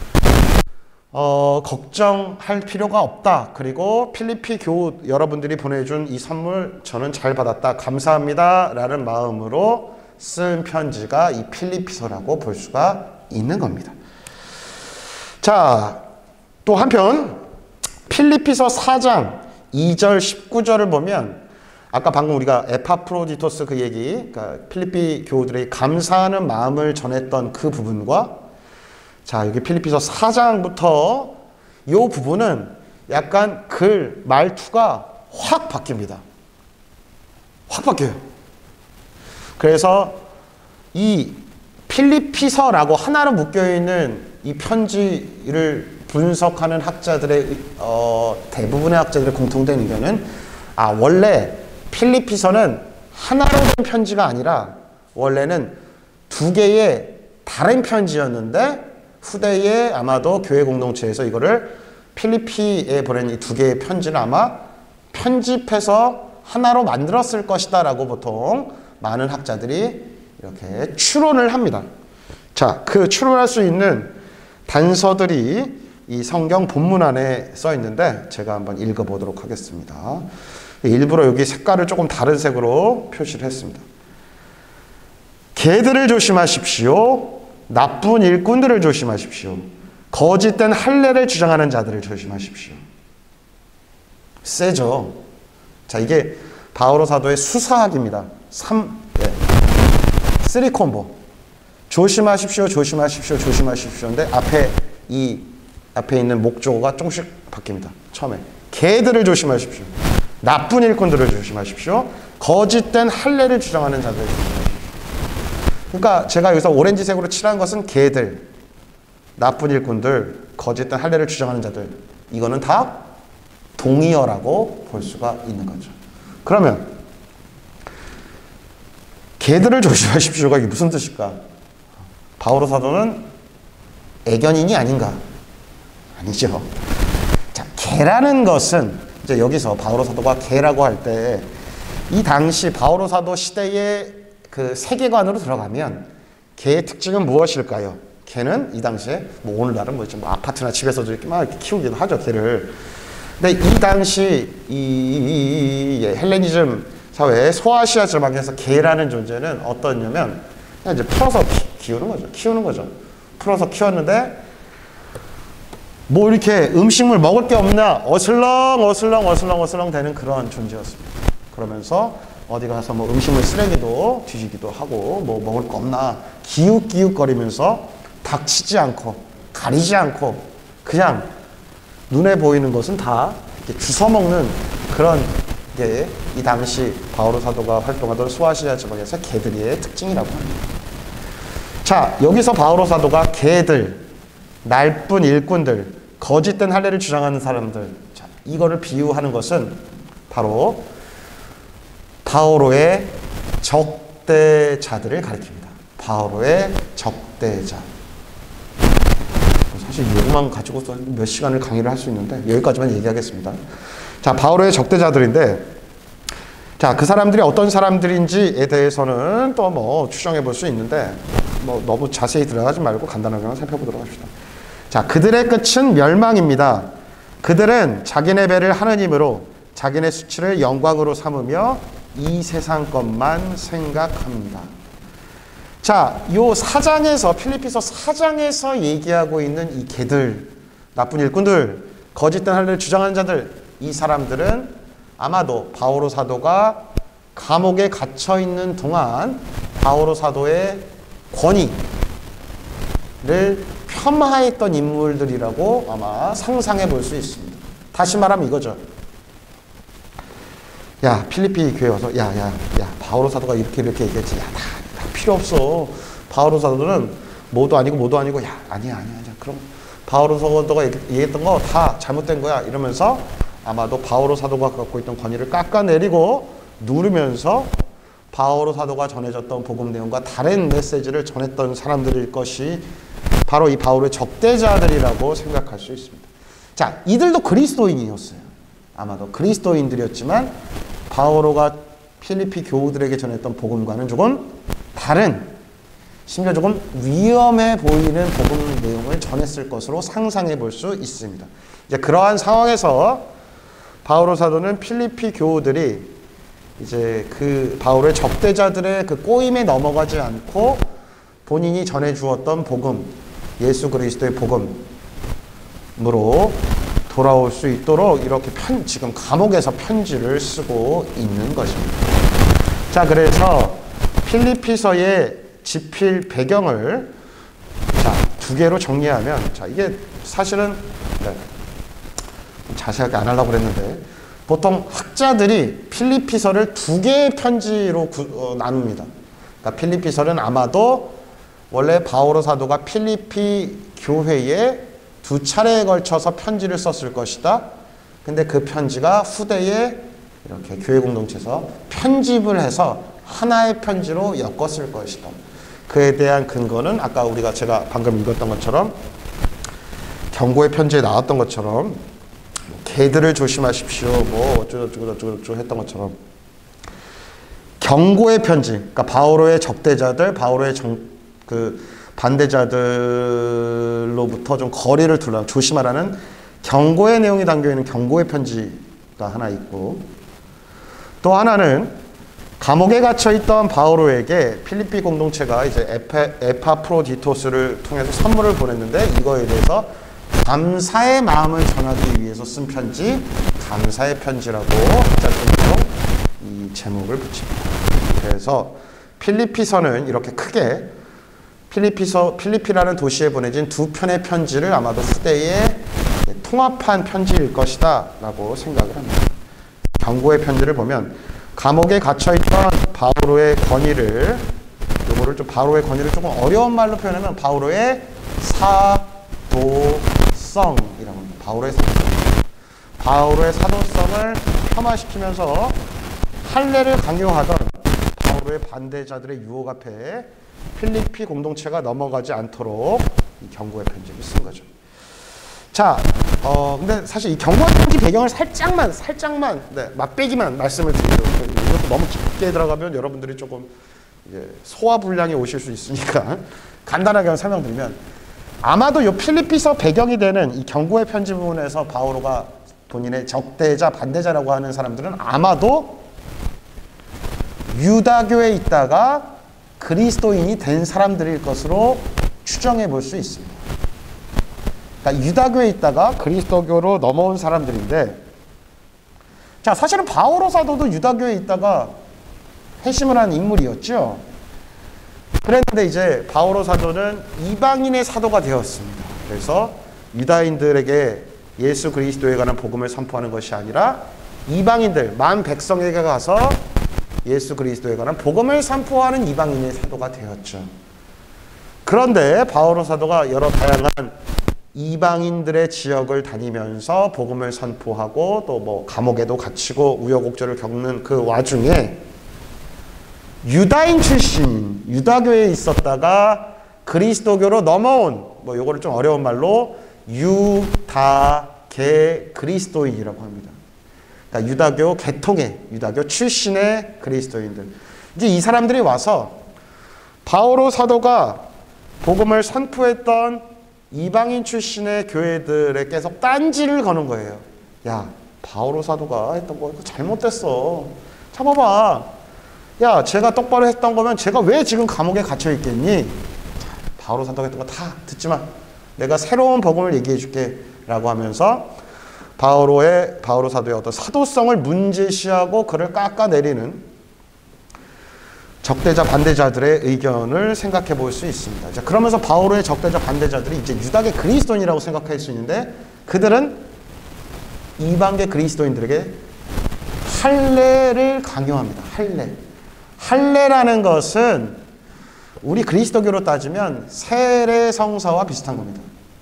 어, 걱정할 필요가 없다. 그리고 필리피 교우 여러분들이 보내준 이 선물 저는 잘 받았다. 감사합니다. 라는 마음으로 쓴 편지가 이 필리피서라고 볼 수가 있는 겁니다. 자, 또 한편 필리피서 사 장 이 절 십구 절을 보면 아까 방금 우리가 에파프로디토스 그 얘기, 그러니까 필리피 교우들의 감사하는 마음을 전했던 그 부분과 자, 여기 필리피서 사 장부터 이 부분은 약간 글 말투가 확 바뀝니다. 확 바뀌어요. 그래서 이 필리피서라고 하나로 묶여있는 이 편지를 분석하는 학자들의 어, 대부분의 학자들의 공통된 의견은 아 원래 필리피서는 하나로 된 편지가 아니라 원래는 두 개의 다른 편지였는데 후대에 아마도 교회 공동체에서 이거를 필리피에 보낸 이 두 개의 편지를 아마 편집해서 하나로 만들었을 것이다 라고 보통 많은 학자들이 이렇게 추론을 합니다. 자, 그 추론할 수 있는 단서들이 이 성경 본문 안에 써 있는데 제가 한번 읽어보도록 하겠습니다. 일부러 여기 색깔을 조금 다른 색으로 표시를 했습니다. 개들을 조심하십시오. 나쁜 일꾼들을 조심하십시오. 거짓된 할례를 주장하는 자들을 조심하십시오. 세죠. 자, 이게 바오로 사도의 수사학입니다. 삼, 네. 쓰리 콤보. 조심하십시오, 조심하십시오, 조심하십시오인데 앞에 이 앞에 있는 목조가 조금씩 바뀝니다. 처음에 개들을 조심하십시오. 나쁜 일꾼들을 조심하십시오. 거짓된 할례를 주장하는 자들을 조심하십시오. 그러니까 제가 여기서 오렌지색으로 칠한 것은 개들, 나쁜 일꾼들, 거짓된 할례를 주장하는 자들. 이거는 다 동의어라고 볼 수가 있는 거죠. 그러면 개들을 조심하십시오가 이게 무슨 뜻일까? 바오로 사도는 애견인이 아닌가? 아니죠. 자, 개라는 것은 이제 여기서 바오로 사도가 개라고 할 때 이 당시 바오로 사도 시대의 그 세계관으로 들어가면 개의 특징은 무엇일까요? 개는 이 당시에 뭐 오늘날은 뭐지 뭐 아파트나 집에서도 이렇게 막 이렇게 키우기도 하죠, 개를. 근데 이 당시 이, 이, 이 헬레니즘 사회의 소아시아 지방에서 개라는 존재는 어떠냐면 그냥 이제 풀어서 키, 키우는 거죠. 키우는 거죠. 풀어서 키웠는데 뭐 이렇게 음식물 먹을 게 없나 어슬렁 어슬렁 어슬렁 어슬렁 되는 그런 존재였습니다. 그러면서 어디 가서 뭐 음식물 쓰레기도 뒤지기도 하고 뭐 먹을 거 없나 기웃기웃거리면서 닥치지 않고 가리지 않고 그냥 눈에 보이는 것은 다 이렇게 주워먹는 그런 게 이 당시 바오로 사도가 활동하던 소아시아 지방에서 개들의 특징이라고 합니다. 자, 여기서 바오로 사도가 개들, 나쁜 일꾼들, 거짓된 할례를 주장하는 사람들, 자, 이거를 비유하는 것은 바로 바오로의 적대자들을 가리킵니다. 바오로의 적대자. 사실 이것만 가지고서 몇 시간을 강의를 할 수 있는데 여기까지만 얘기하겠습니다. 자, 바오로의 적대자들인데 자, 그 사람들이 어떤 사람들인지에 대해서는 또 뭐 추정해 볼 수 있는데 뭐 너무 자세히 들어가지 말고 간단하게만 살펴보도록 합시다. 자, 그들의 끝은 멸망입니다. 그들은 자기네 배를 하느님으로 자기네 수치를 영광으로 삼으며 이 세상 것만 생각합니다. 자, 요 사 장에서 필리피서 사 장에서 얘기하고 있는 이 개들, 나쁜 일꾼들, 거짓된 할례를 주장하는 자들, 이 사람들은 아마도 바오로 사도가 감옥에 갇혀 있는 동안 바오로 사도의 권위를 폄하했던 인물들이라고 아마 상상해 볼 수 있습니다. 다시 말하면 이거죠. 야, 필리피 교회 와서 야, 야, 야, 바오로 사도가 이렇게 이렇게 얘기했지. 야, 다, 다 필요 없어. 바오로 사도는 뭐도 아니고 뭐도 아니고 야, 아니야, 아니야, 아니야. 그럼 바오로 사도가 얘기했던 거 다 잘못된 거야. 이러면서 아마도 바오로 사도가 갖고 있던 권위를 깎아내리고 누르면서 바오로 사도가 전해졌던 복음 내용과 다른 메시지를 전했던 사람들일 것이 바로 이 바오로의 적대자들이라고 생각할 수 있습니다. 자, 이들도 그리스도인이었어요. 아마도 그리스도인들이었지만 바오로가 필리피 교우들에게 전했던 복음과는 조금 다른, 심지어 조금 위험해 보이는 복음 내용을 전했을 것으로 상상해 볼 수 있습니다. 이제 그러한 상황에서 바오로 사도는 필리피 교우들이 이제 그 바오로의 적대자들의 그 꼬임에 넘어가지 않고 본인이 전해 주었던 복음, 예수 그리스도의 복음으로 돌아올 수 있도록 이렇게 편, 지금 감옥에서 편지를 쓰고 있는 것입니다. 자, 그래서 필리피서의 집필 배경을 자, 두 개로 정리하면, 자, 이게 사실은 네, 자세하게 안 하려고 그랬는데, 보통 학자들이 필리피서를 두 개의 편지로 구, 어, 나눕니다. 그러니까 필리피서는 아마도 원래 바오로 사도가 필리피 교회에 두 차례에 걸쳐서 편지를 썼을 것이다. 근데 그 편지가 후대에 이렇게 교회 공동체에서 편집을 해서 하나의 편지로 엮었을 것이다. 그에 대한 근거는 아까 우리가 제가 방금 읽었던 것처럼 경고의 편지에 나왔던 것처럼 개들을 조심하십시오. 뭐 어쩌고저쩌고 저쩌고 했던 것처럼 경고의 편지, 그러니까 바오로의 적대자들, 바오로의 정, 그 반대자들로부터 좀 거리를 두라, 조심하라는 경고의 내용이 담겨 있는 경고의 편지가 하나 있고, 또 하나는 감옥에 갇혀 있던 바오로에게 필리피 공동체가 이제 에페, 에파프로디토스를 통해서 선물을 보냈는데 이거에 대해서 감사의 마음을 전하기 위해서 쓴 편지, 감사의 편지라고 학자들도 이 제목을 붙입니다. 그래서 필리피서는 이렇게 크게 필리피서, 필리피라는 도시에 보내진 두 편의 편지를 아마도 후대에 통합한 편지일 것이다 라고 생각을 합니다. 경고의 편지를 보면 감옥에 갇혀있던 바오로의 권위를, 요거를 좀 바오로의 권위를 조금 어려운 말로 표현하면 바오로의 사도성이라고 합니다. 바오로의 사도성. 바오로의 사도성을 폄하시키면서 할례를 강요하던 바오로의 반대자들의 유혹 앞에 필리피 공동체가 넘어가지 않도록 이 경고의 편지를 쓴 거죠. 자, 어, 근데 사실 이 경고의 편지 배경을 살짝만, 살짝만, 네, 맛배기만 말씀을 드리도록, 이것도 너무 깊게 들어가면 여러분들이 조금 이제 소화불량이 오실 수 있으니까 간단하게 설명드리면, 아마도 이 필리피서 배경이 되는 이 경고의 편지 부분에서 바오로가 본인의 적대자, 반대자라고 하는 사람들은 아마도 유다교에 있다가 그리스도인이 된 사람들일 것으로 추정해 볼 수 있습니다. 그러니까 유다교에 있다가 그리스도교로 넘어온 사람들인데, 자, 사실은 바오로 사도도 유다교에 있다가 회심을 한 인물이었죠. 그랬는데 이제 바오로 사도는 이방인의 사도가 되었습니다. 그래서 유다인들에게 예수 그리스도에 관한 복음을 선포하는 것이 아니라 이방인들, 만 백성에게 가서 예수 그리스도에 관한 복음을 선포하는 이방인의 사도가 되었죠. 그런데 바오로 사도가 여러 다양한 이방인들의 지역을 다니면서 복음을 선포하고 또 뭐 감옥에도 갇히고 우여곡절을 겪는 그 와중에 유다인 출신, 유다교에 있었다가 그리스도교로 넘어온, 뭐 요거를 좀 어려운 말로 유다계 그리스도인이라고 합니다. 그러니까 유다교 계통의, 유다교 출신의 그리스도인들. 이제 이 사람들이 와서 바오로 사도가 복음을 선포했던 이방인 출신의 교회들에 계속 딴지를 거는 거예요. 야, 바오로 사도가 했던 거 이거 잘못됐어. 참아봐. 야, 제가 똑바로 했던 거면 제가 왜 지금 감옥에 갇혀 있겠니? 자, 바오로 사도가 했던 거 다 듣지 마. 내가 새로운 복음을 얘기해 줄게. 라고 하면서 바오로의, 바오로 사도의 어떤 사도성을 문제시하고 그를 깎아내리는 적대자 반대자들의 의견을 생각해 볼 수 있습니다. 자, 그러면서 바오로의 적대자 반대자들이 이제 유다계 그리스도인이라고 생각할 수 있는데, 그들은 이방계 그리스도인들에게 할례를 강요합니다. 할례. 할례라는 것은 우리 그리스도교로 따지면 세례 성사와 비슷한 겁니다.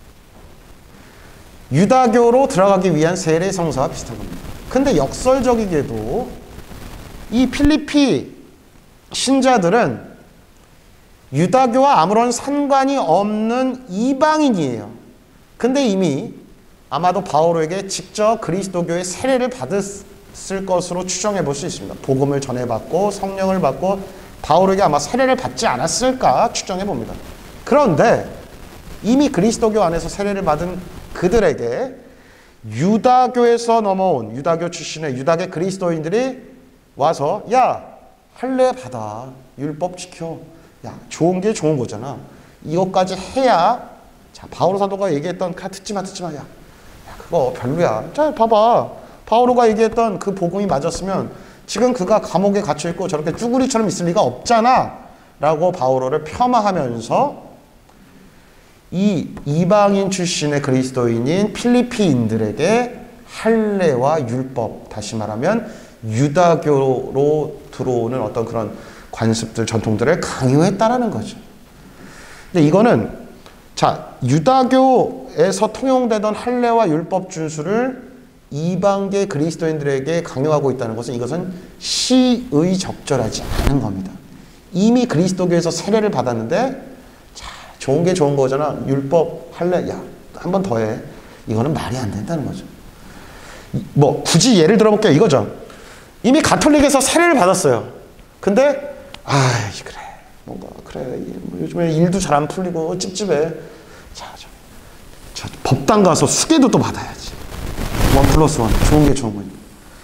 유다교로 들어가기 위한 세례 성사와 비슷한 겁니다. 근데 역설적이게도 이 필리피 신자들은 유다교와 아무런 상관이 없는 이방인이에요. 근데 이미 아마도 바오로에게 직접 그리스도교의 세례를 받았을 것으로 추정해 볼 수 있습니다. 복음을 전해받고 성령을 받고 바오로에게 아마 세례를 받지 않았을까 추정해 봅니다. 그런데 이미 그리스도교 안에서 세례를 받은 그들에게 유다교에서 넘어온 유다교 출신의 유다계 그리스도인들이 와서 야, 할례 받아. 율법 지켜. 야, 좋은 게 좋은 거잖아. 이것까지 해야, 자, 바오로 사도가 얘기했던, 가, 듣지 마, 듣지 마. 야, 야, 그거 별로야. 자, 봐봐. 바오로가 얘기했던 그 복음이 맞았으면 지금 그가 감옥에 갇혀있고 저렇게 쭈구리처럼 있을 리가 없잖아. 라고 바오로를 폄하하면서 이 이방인 출신의 그리스도인인 필리피인들에게 할례와 율법, 다시 말하면 유다교로 들어오는 어떤 그런 관습들, 전통들을 강요했다라는 거죠. 근데 이거는 자, 유다교에서 통용되던 할례와 율법 준수를 이방계 그리스도인들에게 강요하고 있다는 것은 이것은 시의적절하지 않은 겁니다. 이미 그리스도교에서 세례를 받았는데 자, 좋은 게 좋은 거잖아. 율법, 할례, 야, 한 번 더 해. 이거는 말이 안 된다는 거죠. 뭐 굳이 예를 들어볼게요. 이거죠. 이미 가톨릭에서 세례를 받았어요. 근데 아, 그래. 뭔가 그래. 뭐 요즘에 일도 잘 안 풀리고 찝찝해. 자, 저, 저 법당 가서 수계도 또 받아야지. 원 플러스 원. 좋은 게 좋은 거니까.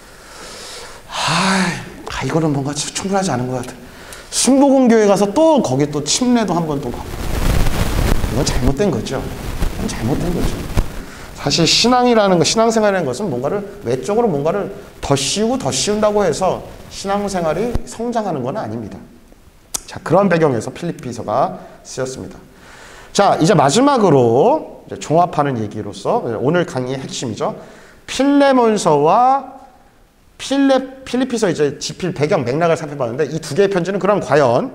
아, 이거는 뭔가 충분하지 않은 것 같아. 순복음교회 가서 또 거기 또 침례도 한 번 또 가고. 이건 잘못된 거죠. 이건 잘못된 거죠. 사실 신앙이라는 것, 신앙생활이라는 것은 뭔가를 외적으로 뭔가를 더 씌우고 더 씌운다고 해서 신앙생활이 성장하는 건 아닙니다. 자, 그런 배경에서 필리피서가 쓰였습니다. 자, 이제 마지막으로 이제 종합하는 얘기로서 오늘 강의의 핵심이죠. 필레몬서와 필레, 필리피서 이제 지필 배경 맥락을 살펴봤는데 이 두 개의 편지는 그럼 과연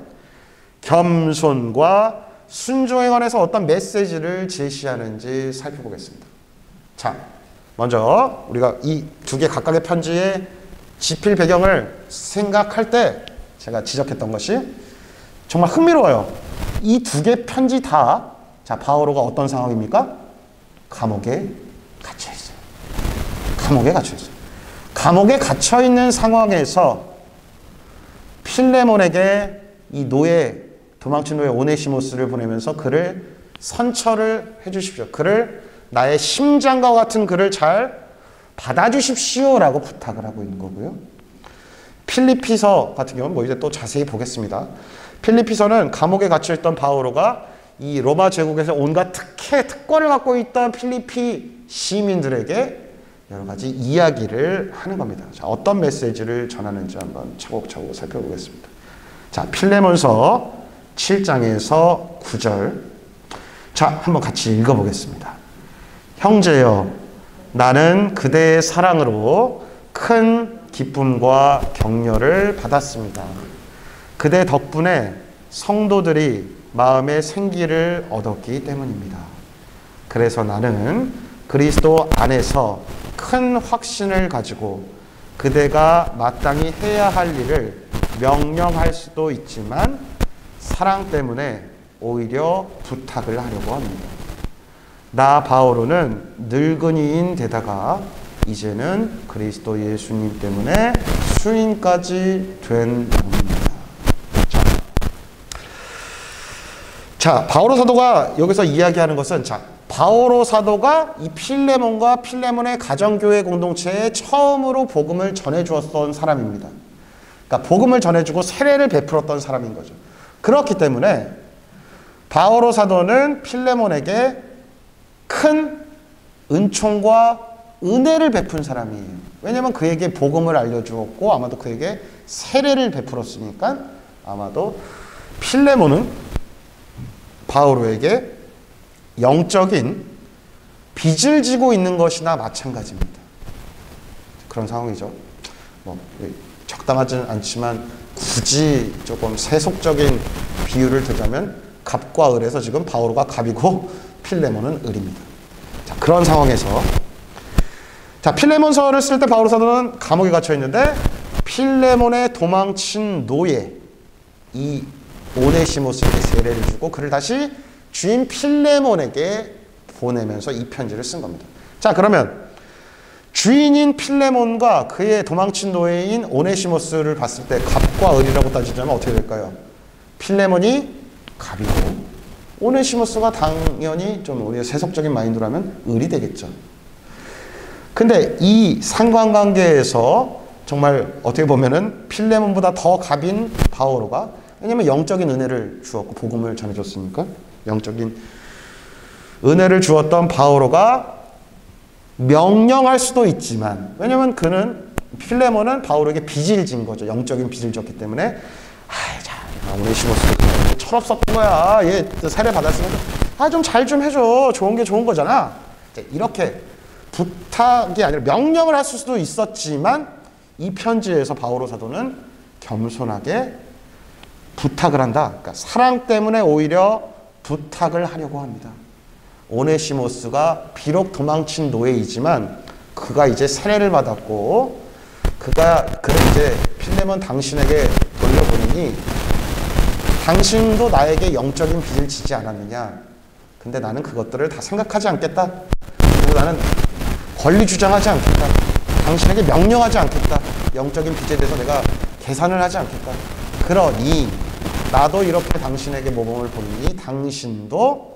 겸손과 순종에 관해서 어떤 메시지를 제시하는지 살펴보겠습니다. 자, 먼저 우리가 이 두 개 각각의 편지의 지필 배경을 생각할 때 제가 지적했던 것이 정말 흥미로워요. 이 두 개 편지 다, 자, 바오로가 어떤 상황입니까? 감옥에 갇혀 있어요. 감옥에 갇혀 있어요. 감옥에 갇혀 있는 상황에서 필레몬에게 이 노예, 도망친 노예 오네시모스를 보내면서 그를 선처를 해주십시오. 그를 나의 심장과 같은 그를 잘 받아주십시오라고 부탁을 하고 있는 거고요. 필리피서 같은 경우는 뭐 이제 또 자세히 보겠습니다. 필리피서는 감옥에 갇혀있던 바오로가 이 로마 제국에서 온갖 특혜, 특권을 갖고 있던 필리피 시민들에게 여러 가지 이야기를 하는 겁니다. 자, 어떤 메시지를 전하는지 한번 차곡차곡 살펴보겠습니다. 자, 필레몬서 칠 장에서 구 절. 자, 한번 같이 읽어보겠습니다. 형제여, 나는 그대의 사랑으로 큰 기쁨과 격려를 받았습니다. 그대 덕분에 성도들이 마음의 생기를 얻었기 때문입니다. 그래서 나는 그리스도 안에서 큰 확신을 가지고 그대가 마땅히 해야 할 일을 명령할 수도 있지만 사랑 때문에 오히려 부탁을 하려고 합니다. 나 바오로는 늙은이인 데다가 이제는 그리스도 예수님 때문에 수인까지 된 몸입니다. 자, 자, 바오로 사도가 여기서 이야기하는 것은 자, 바오로 사도가 이 필레몬과 필레몬의 가정교회 공동체에 처음으로 복음을 전해주었던 사람입니다. 그러니까 복음을 전해주고 세례를 베풀었던 사람인 거죠. 그렇기 때문에 바오로 사도는 필레몬에게 큰 은총과 은혜를 베푼 사람이에요. 왜냐하면 그에게 복음을 알려주었고 아마도 그에게 세례를 베풀었으니까 아마도 필레몬은 바오로에게 영적인 빚을 지고 있는 것이나 마찬가지입니다. 그런 상황이죠. 뭐 적당하지는 않지만 굳이 조금 세속적인 비유를 들자면 갑과 을에서 지금 바오로가 갑이고 필레몬은 을입니다. 자, 그런 상황에서 자, 필레몬서를 쓸 때 바오로 사도는 감옥에 갇혀 있는데 필레몬의 도망친 노예, 이 오네시모스에게 세례를 주고 그를 다시 주인 필레몬에게 보내면서 이 편지를 쓴 겁니다. 자, 그러면 주인인 필레몬과 그의 도망친 노예인 오네시모스를 봤을 때 갑과 을이라고 따지자면 어떻게 될까요? 필레몬이 갑이고 오네시모스가 당연히 좀 우리의 세속적인 마인드라면 을이 되겠죠. 근데 이 상관관계에서 정말 어떻게 보면은 필레몬보다 더 갑인 바오로가, 왜냐면 영적인 은혜를 주었고 복음을 전해줬으니까 영적인 은혜를 주었던 바오로가 명령할 수도 있지만, 왜냐면 그는 필레몬은 바오로에게 빚을 진 거죠. 영적인 빚을 졌기 때문에 아, 자, 오네시모스 철없었던 거야. 얘 세례 받았으면 아, 좀 잘 좀 해줘. 좋은 게 좋은 거잖아. 이렇게 부탁이 아니라 명령을 할 수도 있었지만 이 편지에서 바오로 사도는 겸손하게 부탁을 한다. 그러니까 사랑 때문에 오히려 부탁을 하려고 합니다. 오네시모스가 비록 도망친 노예이지만 그가 이제 세례를 받았고 그가 그를 이제 필레몬 당신에게 돌려보내니 당신도 나에게 영적인 빚을 지지 않았느냐. 근데 나는 그것들을 다 생각하지 않겠다. 그리고 나는 권리 주장하지 않겠다. 당신에게 명령하지 않겠다. 영적인 빚에 대해서 내가 계산을 하지 않겠다. 그러니 나도 이렇게 당신에게 모범을 보이니 당신도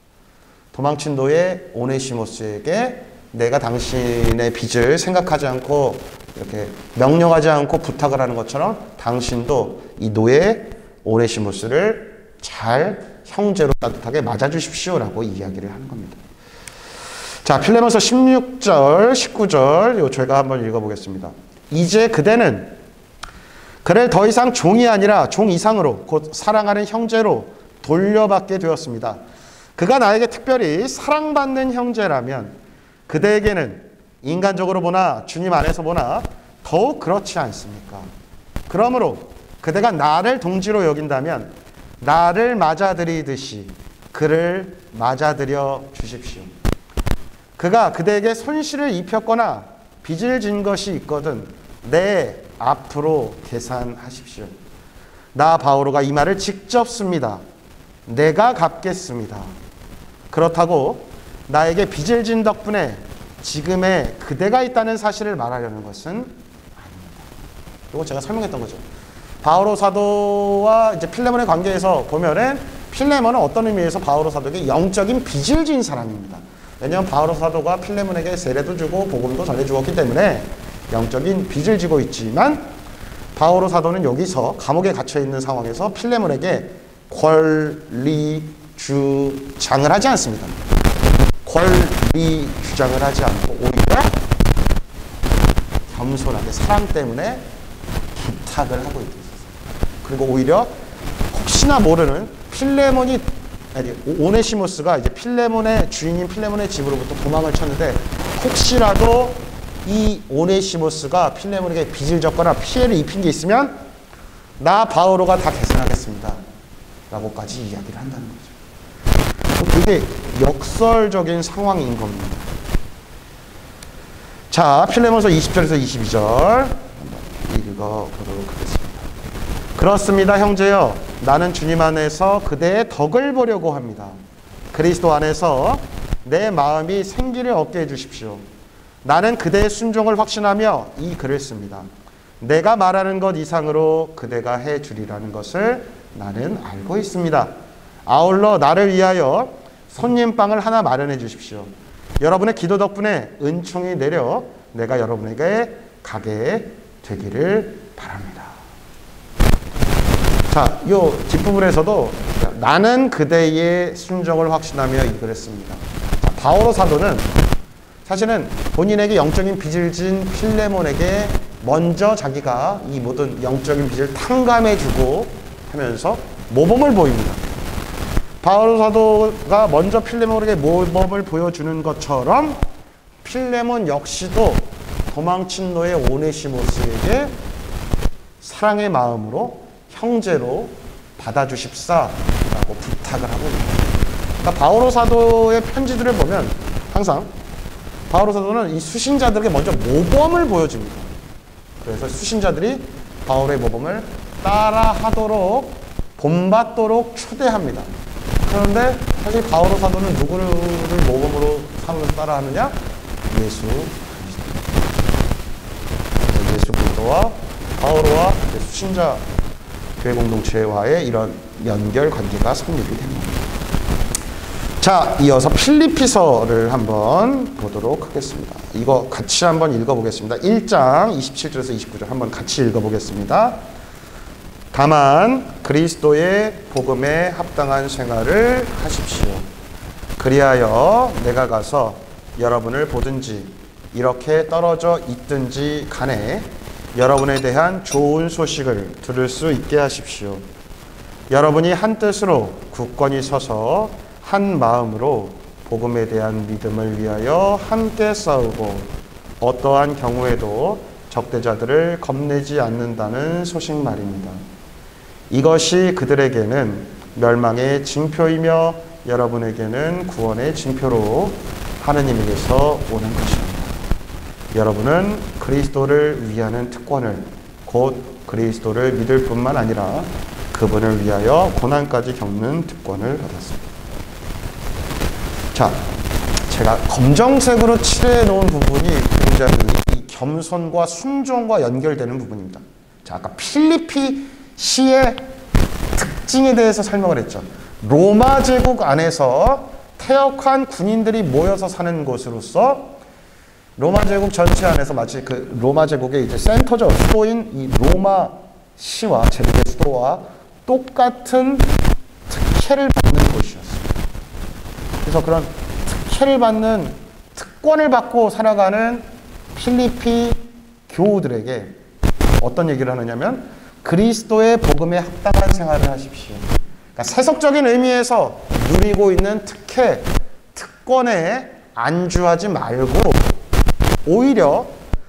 도망친 노예 오네시모스에게 내가 당신의 빚을 생각하지 않고 이렇게 명령하지 않고 부탁을 하는 것처럼 당신도 이 노예 오네시모스를 잘 형제로 따뜻하게 맞아주십시오라고 이야기를 하는 겁니다. 자, 필레몬서 십육 절, 십구 절 요 저희가 한번 읽어보겠습니다. 이제 그대는 그를 더 이상 종이 아니라 종 이상으로 곧 사랑하는 형제로 돌려받게 되었습니다. 그가 나에게 특별히 사랑받는 형제라면 그대에게는 인간적으로 보나 주님 안에서 보나 더욱 그렇지 않습니까? 그러므로 그대가 나를 동지로 여긴다면 나를 맞아들이듯이 그를 맞아들여 주십시오. 그가 그대에게 손실을 입혔거나 빚을 진 것이 있거든 내 앞으로 계산하십시오. 나 바오로가 이 말을 직접 씁니다. 내가 갚겠습니다. 그렇다고 나에게 빚을 진 덕분에 지금의 그대가 있다는 사실을 말하려는 것은 아닙니다. 이거 제가 설명했던 거죠. 바오로 사도와 이제 필레몬의 관계에서 보면은 필레몬은 어떤 의미에서 바오로 사도에게 영적인 빚을 진 사람입니다. 왜냐하면 바오로 사도가 필레몬에게 세례도 주고 복음도 전해 주었기 때문에 영적인 빚을 지고 있지만 바오로 사도는 여기서 감옥에 갇혀 있는 상황에서 필레몬에게 권리 주장을 하지 않습니다. 권리 주장을 하지 않고 오히려 겸손하게 사랑 때문에 부탁을 하고 있습니다. 그리고 오히려 혹시나 모르는 필레몬이 아니 오네시모스가 이제 필레몬의 주인인 필레몬의 집으로부터 도망을 쳤는데 혹시라도 이 오네시모스가 필레몬에게 빚을 졌거나 피해를 입힌 게 있으면 나 바오로가 다 계산하겠습니다 라고까지 이야기를 한다는 거죠. 되게 역설적인 상황인 겁니다. 자, 필레몬서 이십 절에서 이십이 절 한번 읽어보도록 하겠습니다. 그렇습니다, 형제여. 나는 주님 안에서 그대의 덕을 보려고 합니다. 그리스도 안에서 내 마음이 생기를 얻게 해주십시오. 나는 그대의 순종을 확신하며 이 글을 씁니다. 내가 말하는 것 이상으로 그대가 해주리라는 것을 나는 알고 있습니다. 아울러 나를 위하여 손님방을 하나 마련해 주십시오. 여러분의 기도 덕분에 은총이 내려 내가 여러분에게 가게 되기를 바랍니다. 자, 이 뒷부분에서도 나는 그대의 순종을 확신하며 이 글을 씁니다. 자, 바오로 사도는 사실은 본인에게 영적인 빚을 진 필레몬에게 먼저 자기가 이 모든 영적인 빚을 탕감해주고 하면서 모범을 보입니다. 바오로 사도가 먼저 필레몬에게 모범을 보여주는 것처럼 필레몬 역시도 도망친 노예 오네시모스에게 사랑의 마음으로 형제로 받아주십사라고 부탁을 하고 있습니다. 그러니까 바오로 사도의 편지들을 보면 항상 바오로 사도는 이 수신자들에게 먼저 모범을 보여줍니다. 그래서 수신자들이 바오로의 모범을 따라하도록 본받도록 초대합니다. 그런데 사실 바오로 사도는 누구를 모범으로 삼으면서 따라하느냐? 예수 그리스도. 예수 그리스도와 바오로와 수신자 교회 공동체와의 이런 연결 관계가 성립이 됩니다. 자, 이어서 필리피서를 한번 보도록 하겠습니다. 이거 같이 한번 읽어보겠습니다. 일 장 이십칠 절에서 이십구 절 한번 같이 읽어보겠습니다. 다만 그리스도의 복음에 합당한 생활을 하십시오. 그리하여 내가 가서 여러분을 보든지 이렇게 떨어져 있든지 간에 여러분에 대한 좋은 소식을 들을 수 있게 하십시오. 여러분이 한 뜻으로 굳건히 서서 한 마음으로 복음에 대한 믿음을 위하여 함께 싸우고 어떠한 경우에도 적대자들을 겁내지 않는다는 소식 말입니다. 이것이 그들에게는 멸망의 징표이며 여러분에게는 구원의 징표로 하느님에게서 오는 것입니다. 여러분은 그리스도를 위하는 특권을 곧 그리스도를 믿을 뿐만 아니라 그분을 위하여 고난까지 겪는 특권을 받았습니다. 자, 제가 검정색으로 칠해 놓은 부분이 굉장히 이 겸손과 순종과 연결되는 부분입니다. 자, 아까 필리피 시의 특징에 대해서 설명을 했죠. 로마 제국 안에서 퇴역한 군인들이 모여서 사는 곳으로서 로마 제국 전체 안에서 마치 그 로마 제국의 이제 센터죠. 수도인 이 로마 시와 제국의 수도와 똑같은 특혜를 받는 곳이었어요. 그래서 그런 특혜를 받는 특권을 받고 살아가는 필리피 교우들에게 어떤 얘기를 하느냐면 그리스도의 복음에 합당한 생활을 하십시오. 그러니까 세속적인 의미에서 누리고 있는 특혜, 특권에 안주하지 말고 오히려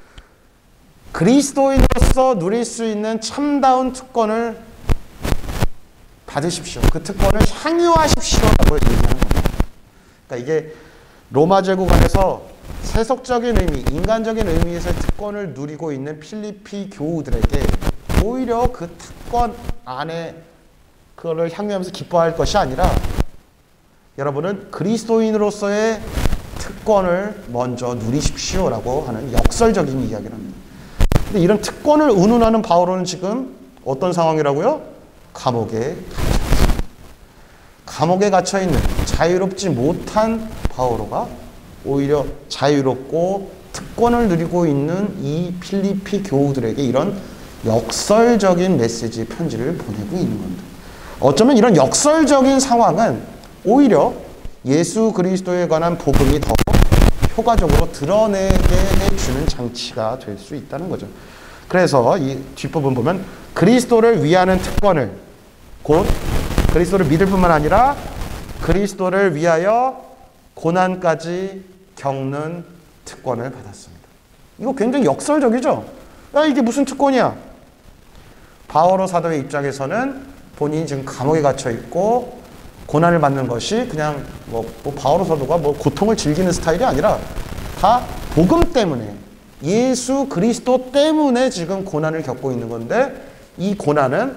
그리스도인으로서 누릴 수 있는 참다운 특권을 받으십시오. 그 특권을 향유하십시오라고 얘기하는 겁니다. 그러니까 이게 로마 제국 안에서 세속적인 의미, 인간적인 의미에서의 특권을 누리고 있는 필리피 교우들에게 오히려 그 특권 안에 그거를 향유하면서 기뻐할 것이 아니라 여러분은 그리스도인으로서의 특권을 먼저 누리십시오라고 하는 역설적인 이야기를 합니다. 근데 이런 특권을 운운하는 바오로는 지금 어떤 상황이라고요? 감옥에 갇혀 있습니다. 감옥에 갇혀 있는 자유롭지 못한 바오로가 오히려 자유롭고 특권을 누리고 있는 이 필리피 교우들에게 이런 역설적인 메시지 편지를 보내고 있는 겁니다. 어쩌면 이런 역설적인 상황은 오히려 예수 그리스도에 관한 복음이 더 효과적으로 드러내게 해주는 장치가 될 수 있다는 거죠. 그래서 이 뒷부분 보면 그리스도를 위하는 특권을 곧 그리스도를 믿을 뿐만 아니라 그리스도를 위하여 고난까지 겪는 특권을 받았습니다. 이거 굉장히 역설적이죠? 야, 이게 무슨 특권이야? 바오로 사도의 입장에서는 본인이 지금 감옥에 갇혀 있고 고난을 받는 것이 그냥 뭐, 뭐 바오로 사도가 뭐 고통을 즐기는 스타일이 아니라 다 복음 때문에 예수 그리스도 때문에 지금 고난을 겪고 있는 건데 이 고난은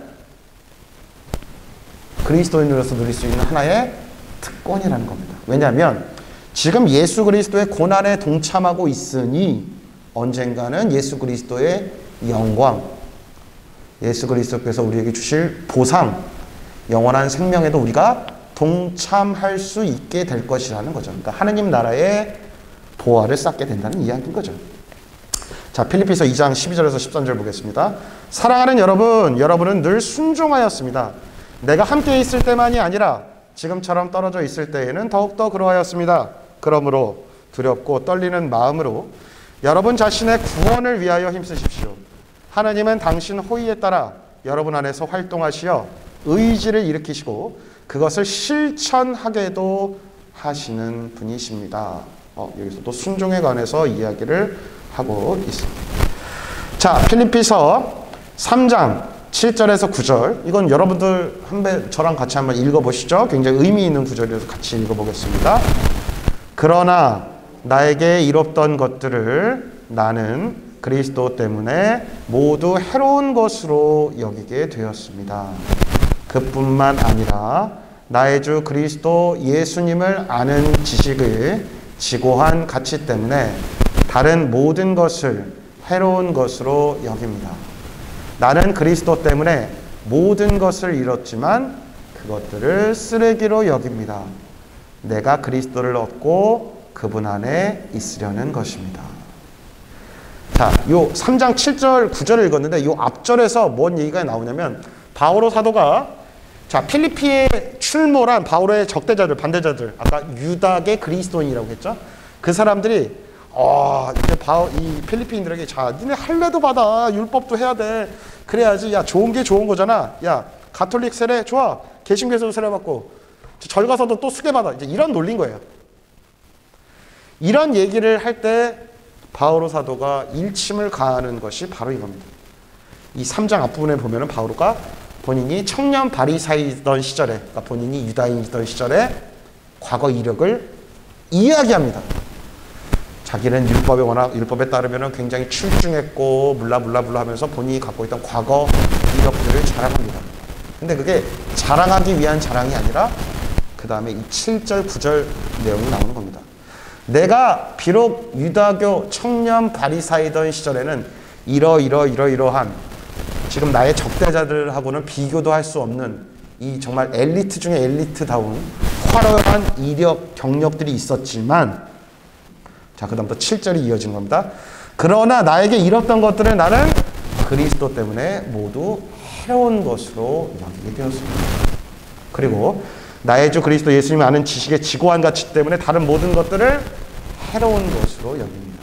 그리스도인으로서 누릴 수 있는 하나의 특권이라는 겁니다. 왜냐하면 지금 예수 그리스도의 고난에 동참하고 있으니 언젠가는 예수 그리스도의 영광, 예수 그리스도께서 우리에게 주실 보상, 영원한 생명에도 우리가 동참할 수 있게 될 것이라는 거죠. 그러니까 하느님 나라의 보화를 쌓게 된다는 이야기인 거죠. 자, 필리피서 이 장 십이 절에서 십삼 절 보겠습니다. 사랑하는 여러분, 여러분은 늘 순종하였습니다. 내가 함께 있을 때만이 아니라 지금처럼 떨어져 있을 때에는 더욱더 그러하였습니다. 그러므로 두렵고 떨리는 마음으로 여러분 자신의 구원을 위하여 힘쓰십시오. 하나님은 당신 호의에 따라 여러분 안에서 활동하시어 의지를 일으키시고 그것을 실천하게도 하시는 분이십니다. 어, 여기서 또 순종에 관해서 이야기를 하고 있습니다. 자, 필리피서 삼 장 칠 절에서 구 절, 이건 여러분들 한번 저랑 같이 한번 읽어보시죠. 굉장히 의미 있는 구절이어서 같이 읽어보겠습니다. 그러나 나에게 이롭던 것들을 나는 그리스도 때문에 모두 해로운 것으로 여기게 되었습니다. 그뿐만 아니라 나의 주 그리스도 예수님을 아는 지식을 지고한 가치 때문에 다른 모든 것을 해로운 것으로 여깁니다. 나는 그리스도 때문에 모든 것을 잃었지만 그것들을 쓰레기로 여깁니다. 내가 그리스도를 얻고 그분 안에 있으려는 것입니다. 자, 요 삼 장 칠 절 구 절을 읽었는데 요 앞절에서 뭔 얘기가 나오냐면 바오로 사도가 자, 필리피에 출몰한 바오로의 적대자들, 반대자들, 아까 유다계 그리스도인이라고 했죠. 그 사람들이 어, 이제 바오, 이 필리핀들에게 자, 니네 할례도 받아, 율법도 해야 돼. 그래야지. 야, 좋은 게 좋은 거잖아. 야, 가톨릭 세례 좋아. 개신교에서도 세례 받고 절 가서도 또 수계 받아. 이제 이런 논리인 거예요. 이런 얘기를 할 때 바오로 사도가 일침을 가하는 것이 바로 이겁니다. 이 삼 장 앞부분에 보면은 바오로가 본인이 청년 바리사이던 시절에, 그러니까 본인이 유다인이던 시절에 과거 이력을 이야기합니다. 자기는 율법에 워낙 율법에 따르면 굉장히 출중했고 물라물라물라 하면서 본인이 갖고 있던 과거 이력들을 자랑합니다. 근데 그게 자랑하기 위한 자랑이 아니라 그 다음에 이 칠 절 구 절 내용이 나오는 겁니다. 내가 비록 유다교 청년 바리사이던 시절에는 이러이러 이러이러한 지금 나의 적대자들하고는 비교도 할 수 없는 이 정말 엘리트 중에 엘리트다운 화려한 이력 경력들이 있었지만 자, 그 다음부터 칠 절이 이어진 겁니다. 그러나 나에게 잃었던 것들을 나는 그리스도 때문에 모두 해로운 것으로 여기게 되었습니다. 그리고 나의 주 그리스도 예수님을 아는 지식의 지고한 가치 때문에 다른 모든 것들을 해로운 것으로 여깁니다.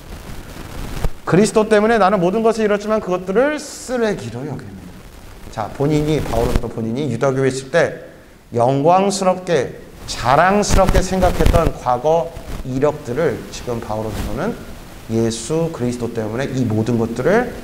그리스도 때문에 나는 모든 것을 잃었지만 그것들을 쓰레기로 여깁니다. 자, 본인이 바오로도 본인이 유다교에 있을 때 영광스럽게 자랑스럽게 생각했던 과거 이력들을 지금 바오로서는 예수 그리스도 때문에 이 모든 것들을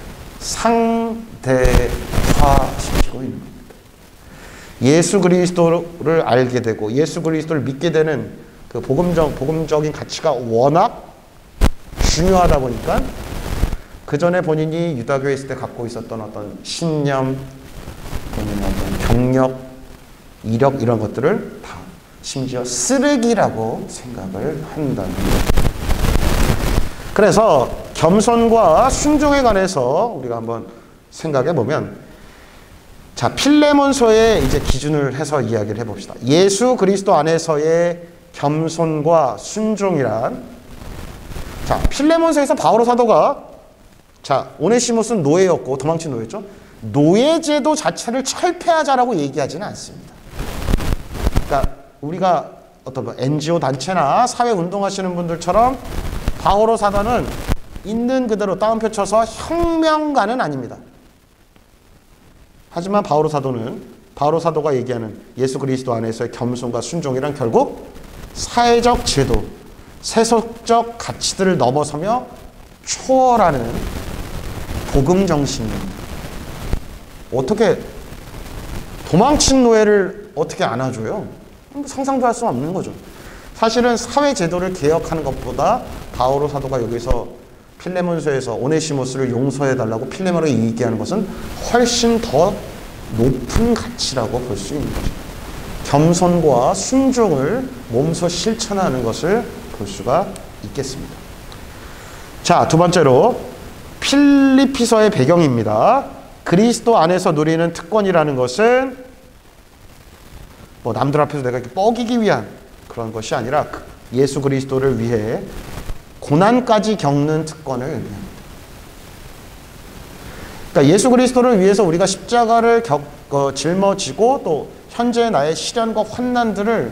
상대화시키고 있는 겁니다. 예수 그리스도를 알게 되고 예수 그리스도를 믿게 되는 그 복음적, 복음적인 가치가 워낙 중요하다 보니까 그 전에 본인이 유다교에 있을 때 갖고 있었던 어떤 신념, 본인의 어떤 경력, 이력 이런 것들을 다 심지어 쓰레기라고 생각을 한다는 거예요. 그래서 겸손과 순종에 관해서 우리가 한번 생각해 보면 자, 필레몬서의 이제 기준을 해서 이야기를 해봅시다. 예수 그리스도 안에서의 겸손과 순종이란 자, 필레몬서에서 바오로 사도가 자, 오네시모스는 노예였고 도망친 노예였죠. 노예제도 자체를 철폐하자라고 얘기하지는 않습니다. 그러니까 우리가 어떤 뭐 엔지오 단체나 사회 운동하시는 분들처럼 바오로 사도는 있는 그대로 따옴표 쳐서 혁명가는 아닙니다. 하지만 바오로 사도는 바오로 사도가 얘기하는 예수 그리스도 안에서의 겸손과 순종이란 결국 사회적 제도, 세속적 가치들을 넘어서며 초월하는 복음 정신입니다. 어떻게 도망친 노예를 어떻게 안아줘요? 상상도 할 수 없는 거죠. 사실은 사회 제도를 개혁하는 것보다 바오로 사도가 여기서 필레몬서에서 오네시모스를 용서해달라고 필레몬에게 얘기하는 것은 훨씬 더 높은 가치라고 볼 수 있는 거죠. 겸손과 순종을 몸소 실천하는 것을 볼 수가 있겠습니다. 자, 두 번째로 필리피서의 배경입니다. 그리스도 안에서 누리는 특권이라는 것은 뭐 남들 앞에서 내가 이렇게 뻐기기 위한 그런 것이 아니라 예수 그리스도를 위해 고난까지 겪는 특권을 의미합니다. 그러니까 예수 그리스도를 위해서 우리가 십자가를 겪, 어, 짊어지고 또 현재 나의 시련과 환난들을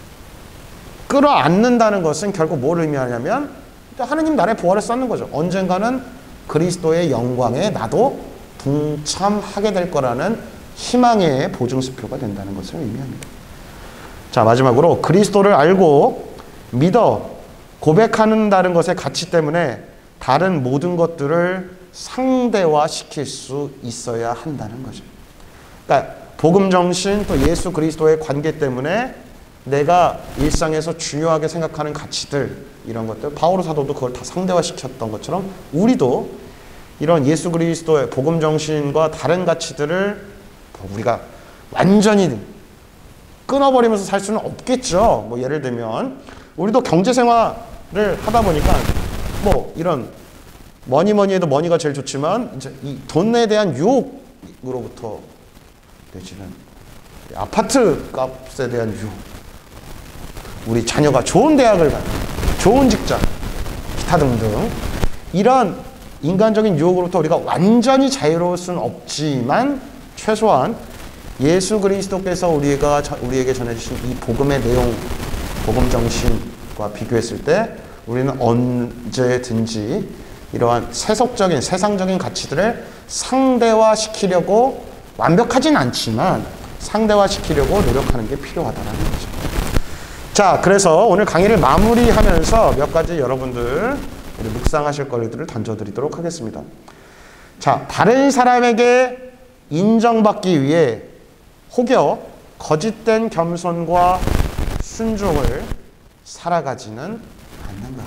끌어안는다는 것은 결국 뭘 의미하냐면 하느님 나라의 부활을 쌓는 거죠. 언젠가는 그리스도의 영광에 나도 동참하게 될 거라는 희망의 보증수표가 된다는 것을 의미합니다. 자, 마지막으로 그리스도를 알고 믿어 고백한다는 것의 가치 때문에 다른 모든 것들을 상대화시킬 수 있어야 한다는 거죠. 그러니까 복음 정신 또 예수 그리스도의 관계 때문에 내가 일상에서 중요하게 생각하는 가치들 이런 것들 바오로 사도도 그걸 다 상대화시켰던 것처럼 우리도 이런 예수 그리스도의 복음 정신과 다른 가치들을 우리가 완전히 끊어버리면서 살 수는 없겠죠. 뭐 예를 들면 우리도 경제생활을 하다 보니까 뭐 이런 뭐니 뭐니 해도 머니가 제일 좋지만 이제 이 돈에 대한 유혹으로부터 내지는 아파트 값에 대한 유혹, 우리 자녀가 좋은 대학을 가는, 좋은 직장, 기타 등등 이런 인간적인 유혹으로부터 우리가 완전히 자유로울 수는 없지만 최소한 예수 그리스도께서 우리가 우리에게 전해주신 이 복음의 내용, 복음 정신과 비교했을 때 우리는 언제든지 이러한 세속적인 세상적인 가치들을 상대화시키려고 완벽하진 않지만 상대화시키려고 노력하는 게 필요하다는 거죠. 자, 그래서 오늘 강의를 마무리하면서 몇 가지 여러분들 우리 묵상하실 것들을 던져드리도록 하겠습니다. 자, 다른 사람에게 인정받기 위해 혹여 거짓된 겸손과 순종을 살아가지는 않는다.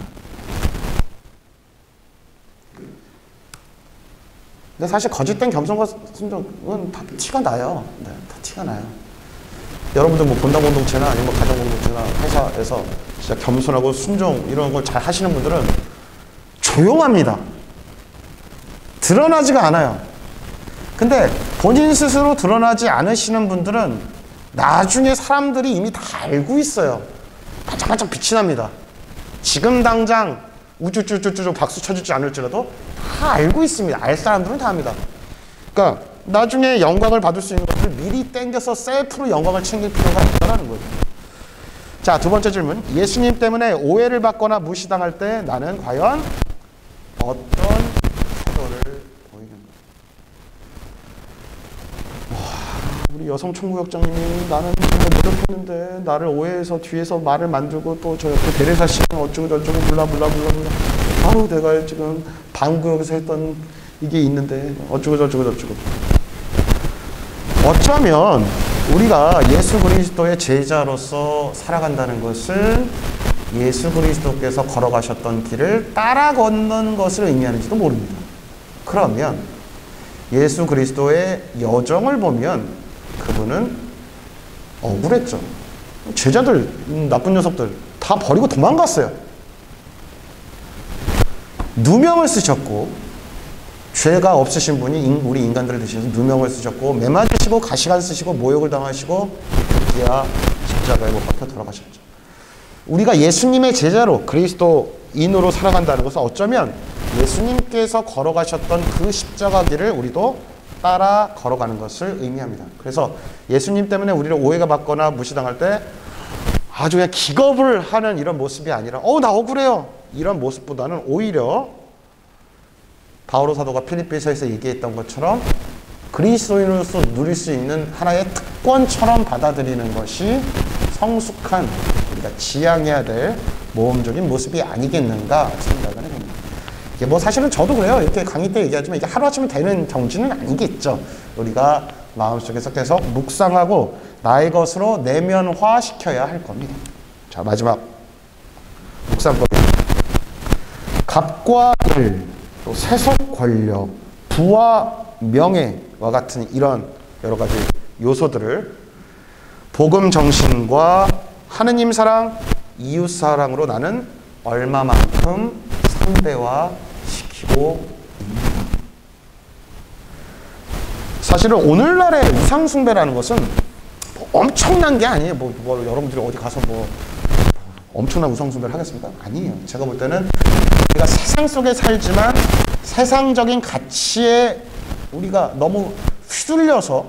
근데 사실 거짓된 겸손과 순종은 다 티가 나요. 네, 다 티가 나요. 여러분들 뭐 본당 공동체나 아니면 뭐 가정 공동체나 회사에서 진짜 겸손하고 순종 이런 걸 잘 하시는 분들은 조용합니다. 드러나지가 않아요. 근데 본인 스스로 드러나지 않으시는 분들은 나중에 사람들이 이미 다 알고 있어요. 반짝반짝 빛이 납니다. 지금 당장 우쭈쭈쭈쭈 박수 쳐주지 않을지라도 다 알고 있습니다. 알 사람들은 다 합니다. 그러니까 나중에 영광을 받을 수 있는 것을 미리 땡겨서 셀프로 영광을 챙길 필요가 있다는 거죠. 자, 두 번째 질문. 예수님 때문에 오해를 받거나 무시당할 때 나는 과연 어떤 태도를 보이는가? 와, 우리 여성 총무역장님이 나는 정말 노력했는데 나를 오해해서 뒤에서 말을 만들고 또 저 옆에 대리사 씨는 어쩌고 저쩌고 몰라 몰라 몰라 몰라. 바로 내가 지금 방구역에서 했던 이게 있는데 어쩌고 저쩌고 저쩌고. 어쩌면 우리가 예수 그리스도의 제자로서 살아간다는 것은 예수 그리스도께서 걸어가셨던 길을 따라 걷는 것을 의미하는지도 모릅니다. 그러면 예수 그리스도의 여정을 보면 그분은 억울했죠. 제자들, 나쁜 녀석들 다 버리고 도망갔어요. 누명을 쓰셨고 죄가 없으신 분이 우리 인간들을 대신해서 누명을 쓰셨고 매 맞으시고 가시관 쓰시고 모욕을 당하시고 기아 십자가에 못 박혀 돌아가셨죠. 우리가 예수님의 제자로 그리스도인으로 살아간다는 것은 어쩌면 예수님께서 걸어가셨던 그 십자가 길을 우리도 따라 걸어가는 것을 의미합니다. 그래서 예수님 때문에 우리를 오해가 받거나 무시당할 때 아주 그냥 기겁을 하는 이런 모습이 아니라 어, 나 억울해요. 이런 모습보다는 오히려 바오로 사도가 필리피서에서 얘기했던 것처럼 그리스도인으로서 누릴 수 있는 하나의 특권처럼 받아들이는 것이 성숙한 우리가 지향해야 될 모험적인 모습이 아니겠는가 생각을 해봅니다. 이게 뭐 사실은 저도 그래요. 이렇게 강의 때 얘기하지만 이게 하루아침에 되는 정지는 아니겠죠. 우리가 마음속에서 계속 묵상하고 나의 것으로 내면화시켜야 할 겁니다. 자, 마지막 묵상법입니다. 갑과 일, 또 세속 권력, 부와 명예와 같은 이런 여러 가지 요소들을 복음 정신과 하느님 사랑, 이웃 사랑으로 나는 얼마만큼 상대화시키고 있는가. 사실은 오늘날의 우상 숭배라는 것은 뭐 엄청난 게 아니에요. 뭐, 뭐 여러분들이 어디 가서 뭐 엄청난 우상 숭배를 하겠습니까? 아니에요. 제가 볼 때는 우리가 세상 속에 살지만 세상적인 가치에 우리가 너무 휘둘려서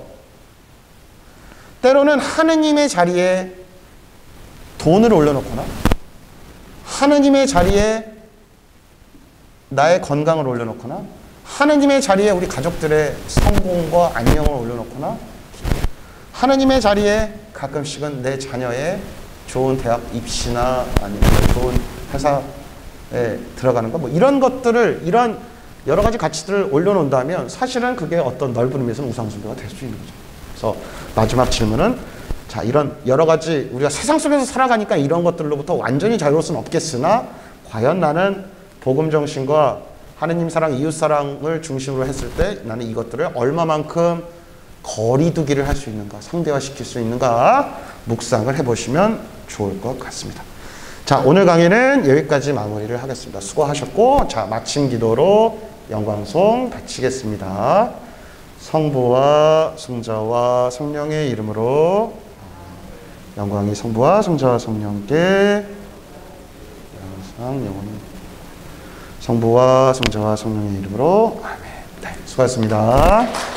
때로는 하느님의 자리에 돈을 올려놓거나 하느님의 자리에 나의 건강을 올려놓거나 하느님의 자리에 우리 가족들의 성공과 안녕을 올려놓거나 하느님의 자리에 가끔씩은 내 자녀의 좋은 대학 입시나 아니면 좋은 회사에 들어가는 것 뭐 이런 것들을 이런 여러 가지 가치들을 올려놓는다면 사실은 그게 어떤 넓은 의미에서는 우상숭배가 될 수 있는 거죠. 그래서 마지막 질문은 자, 이런 여러 가지 우리가 세상 속에서 살아가니까 이런 것들로부터 완전히 자유로울 수는 없겠으나 과연 나는 복음 정신과 하느님 사랑, 이웃 사랑을 중심으로 했을 때 나는 이것들을 얼마만큼 거리두기를 할 수 있는가, 상대화시킬 수 있는가 묵상을 해보시면 좋을 것 같습니다. 자, 오늘 강의는 여기까지 마무리를 하겠습니다. 수고하셨고, 자, 마침 기도로 영광송 바치겠습니다. 성부와 성자와 성령의 이름으로 영광이 성부와 성자와 성령께 항상 영원히 성부와 성자와 성령의 이름으로 아멘. 네, 수고하셨습니다.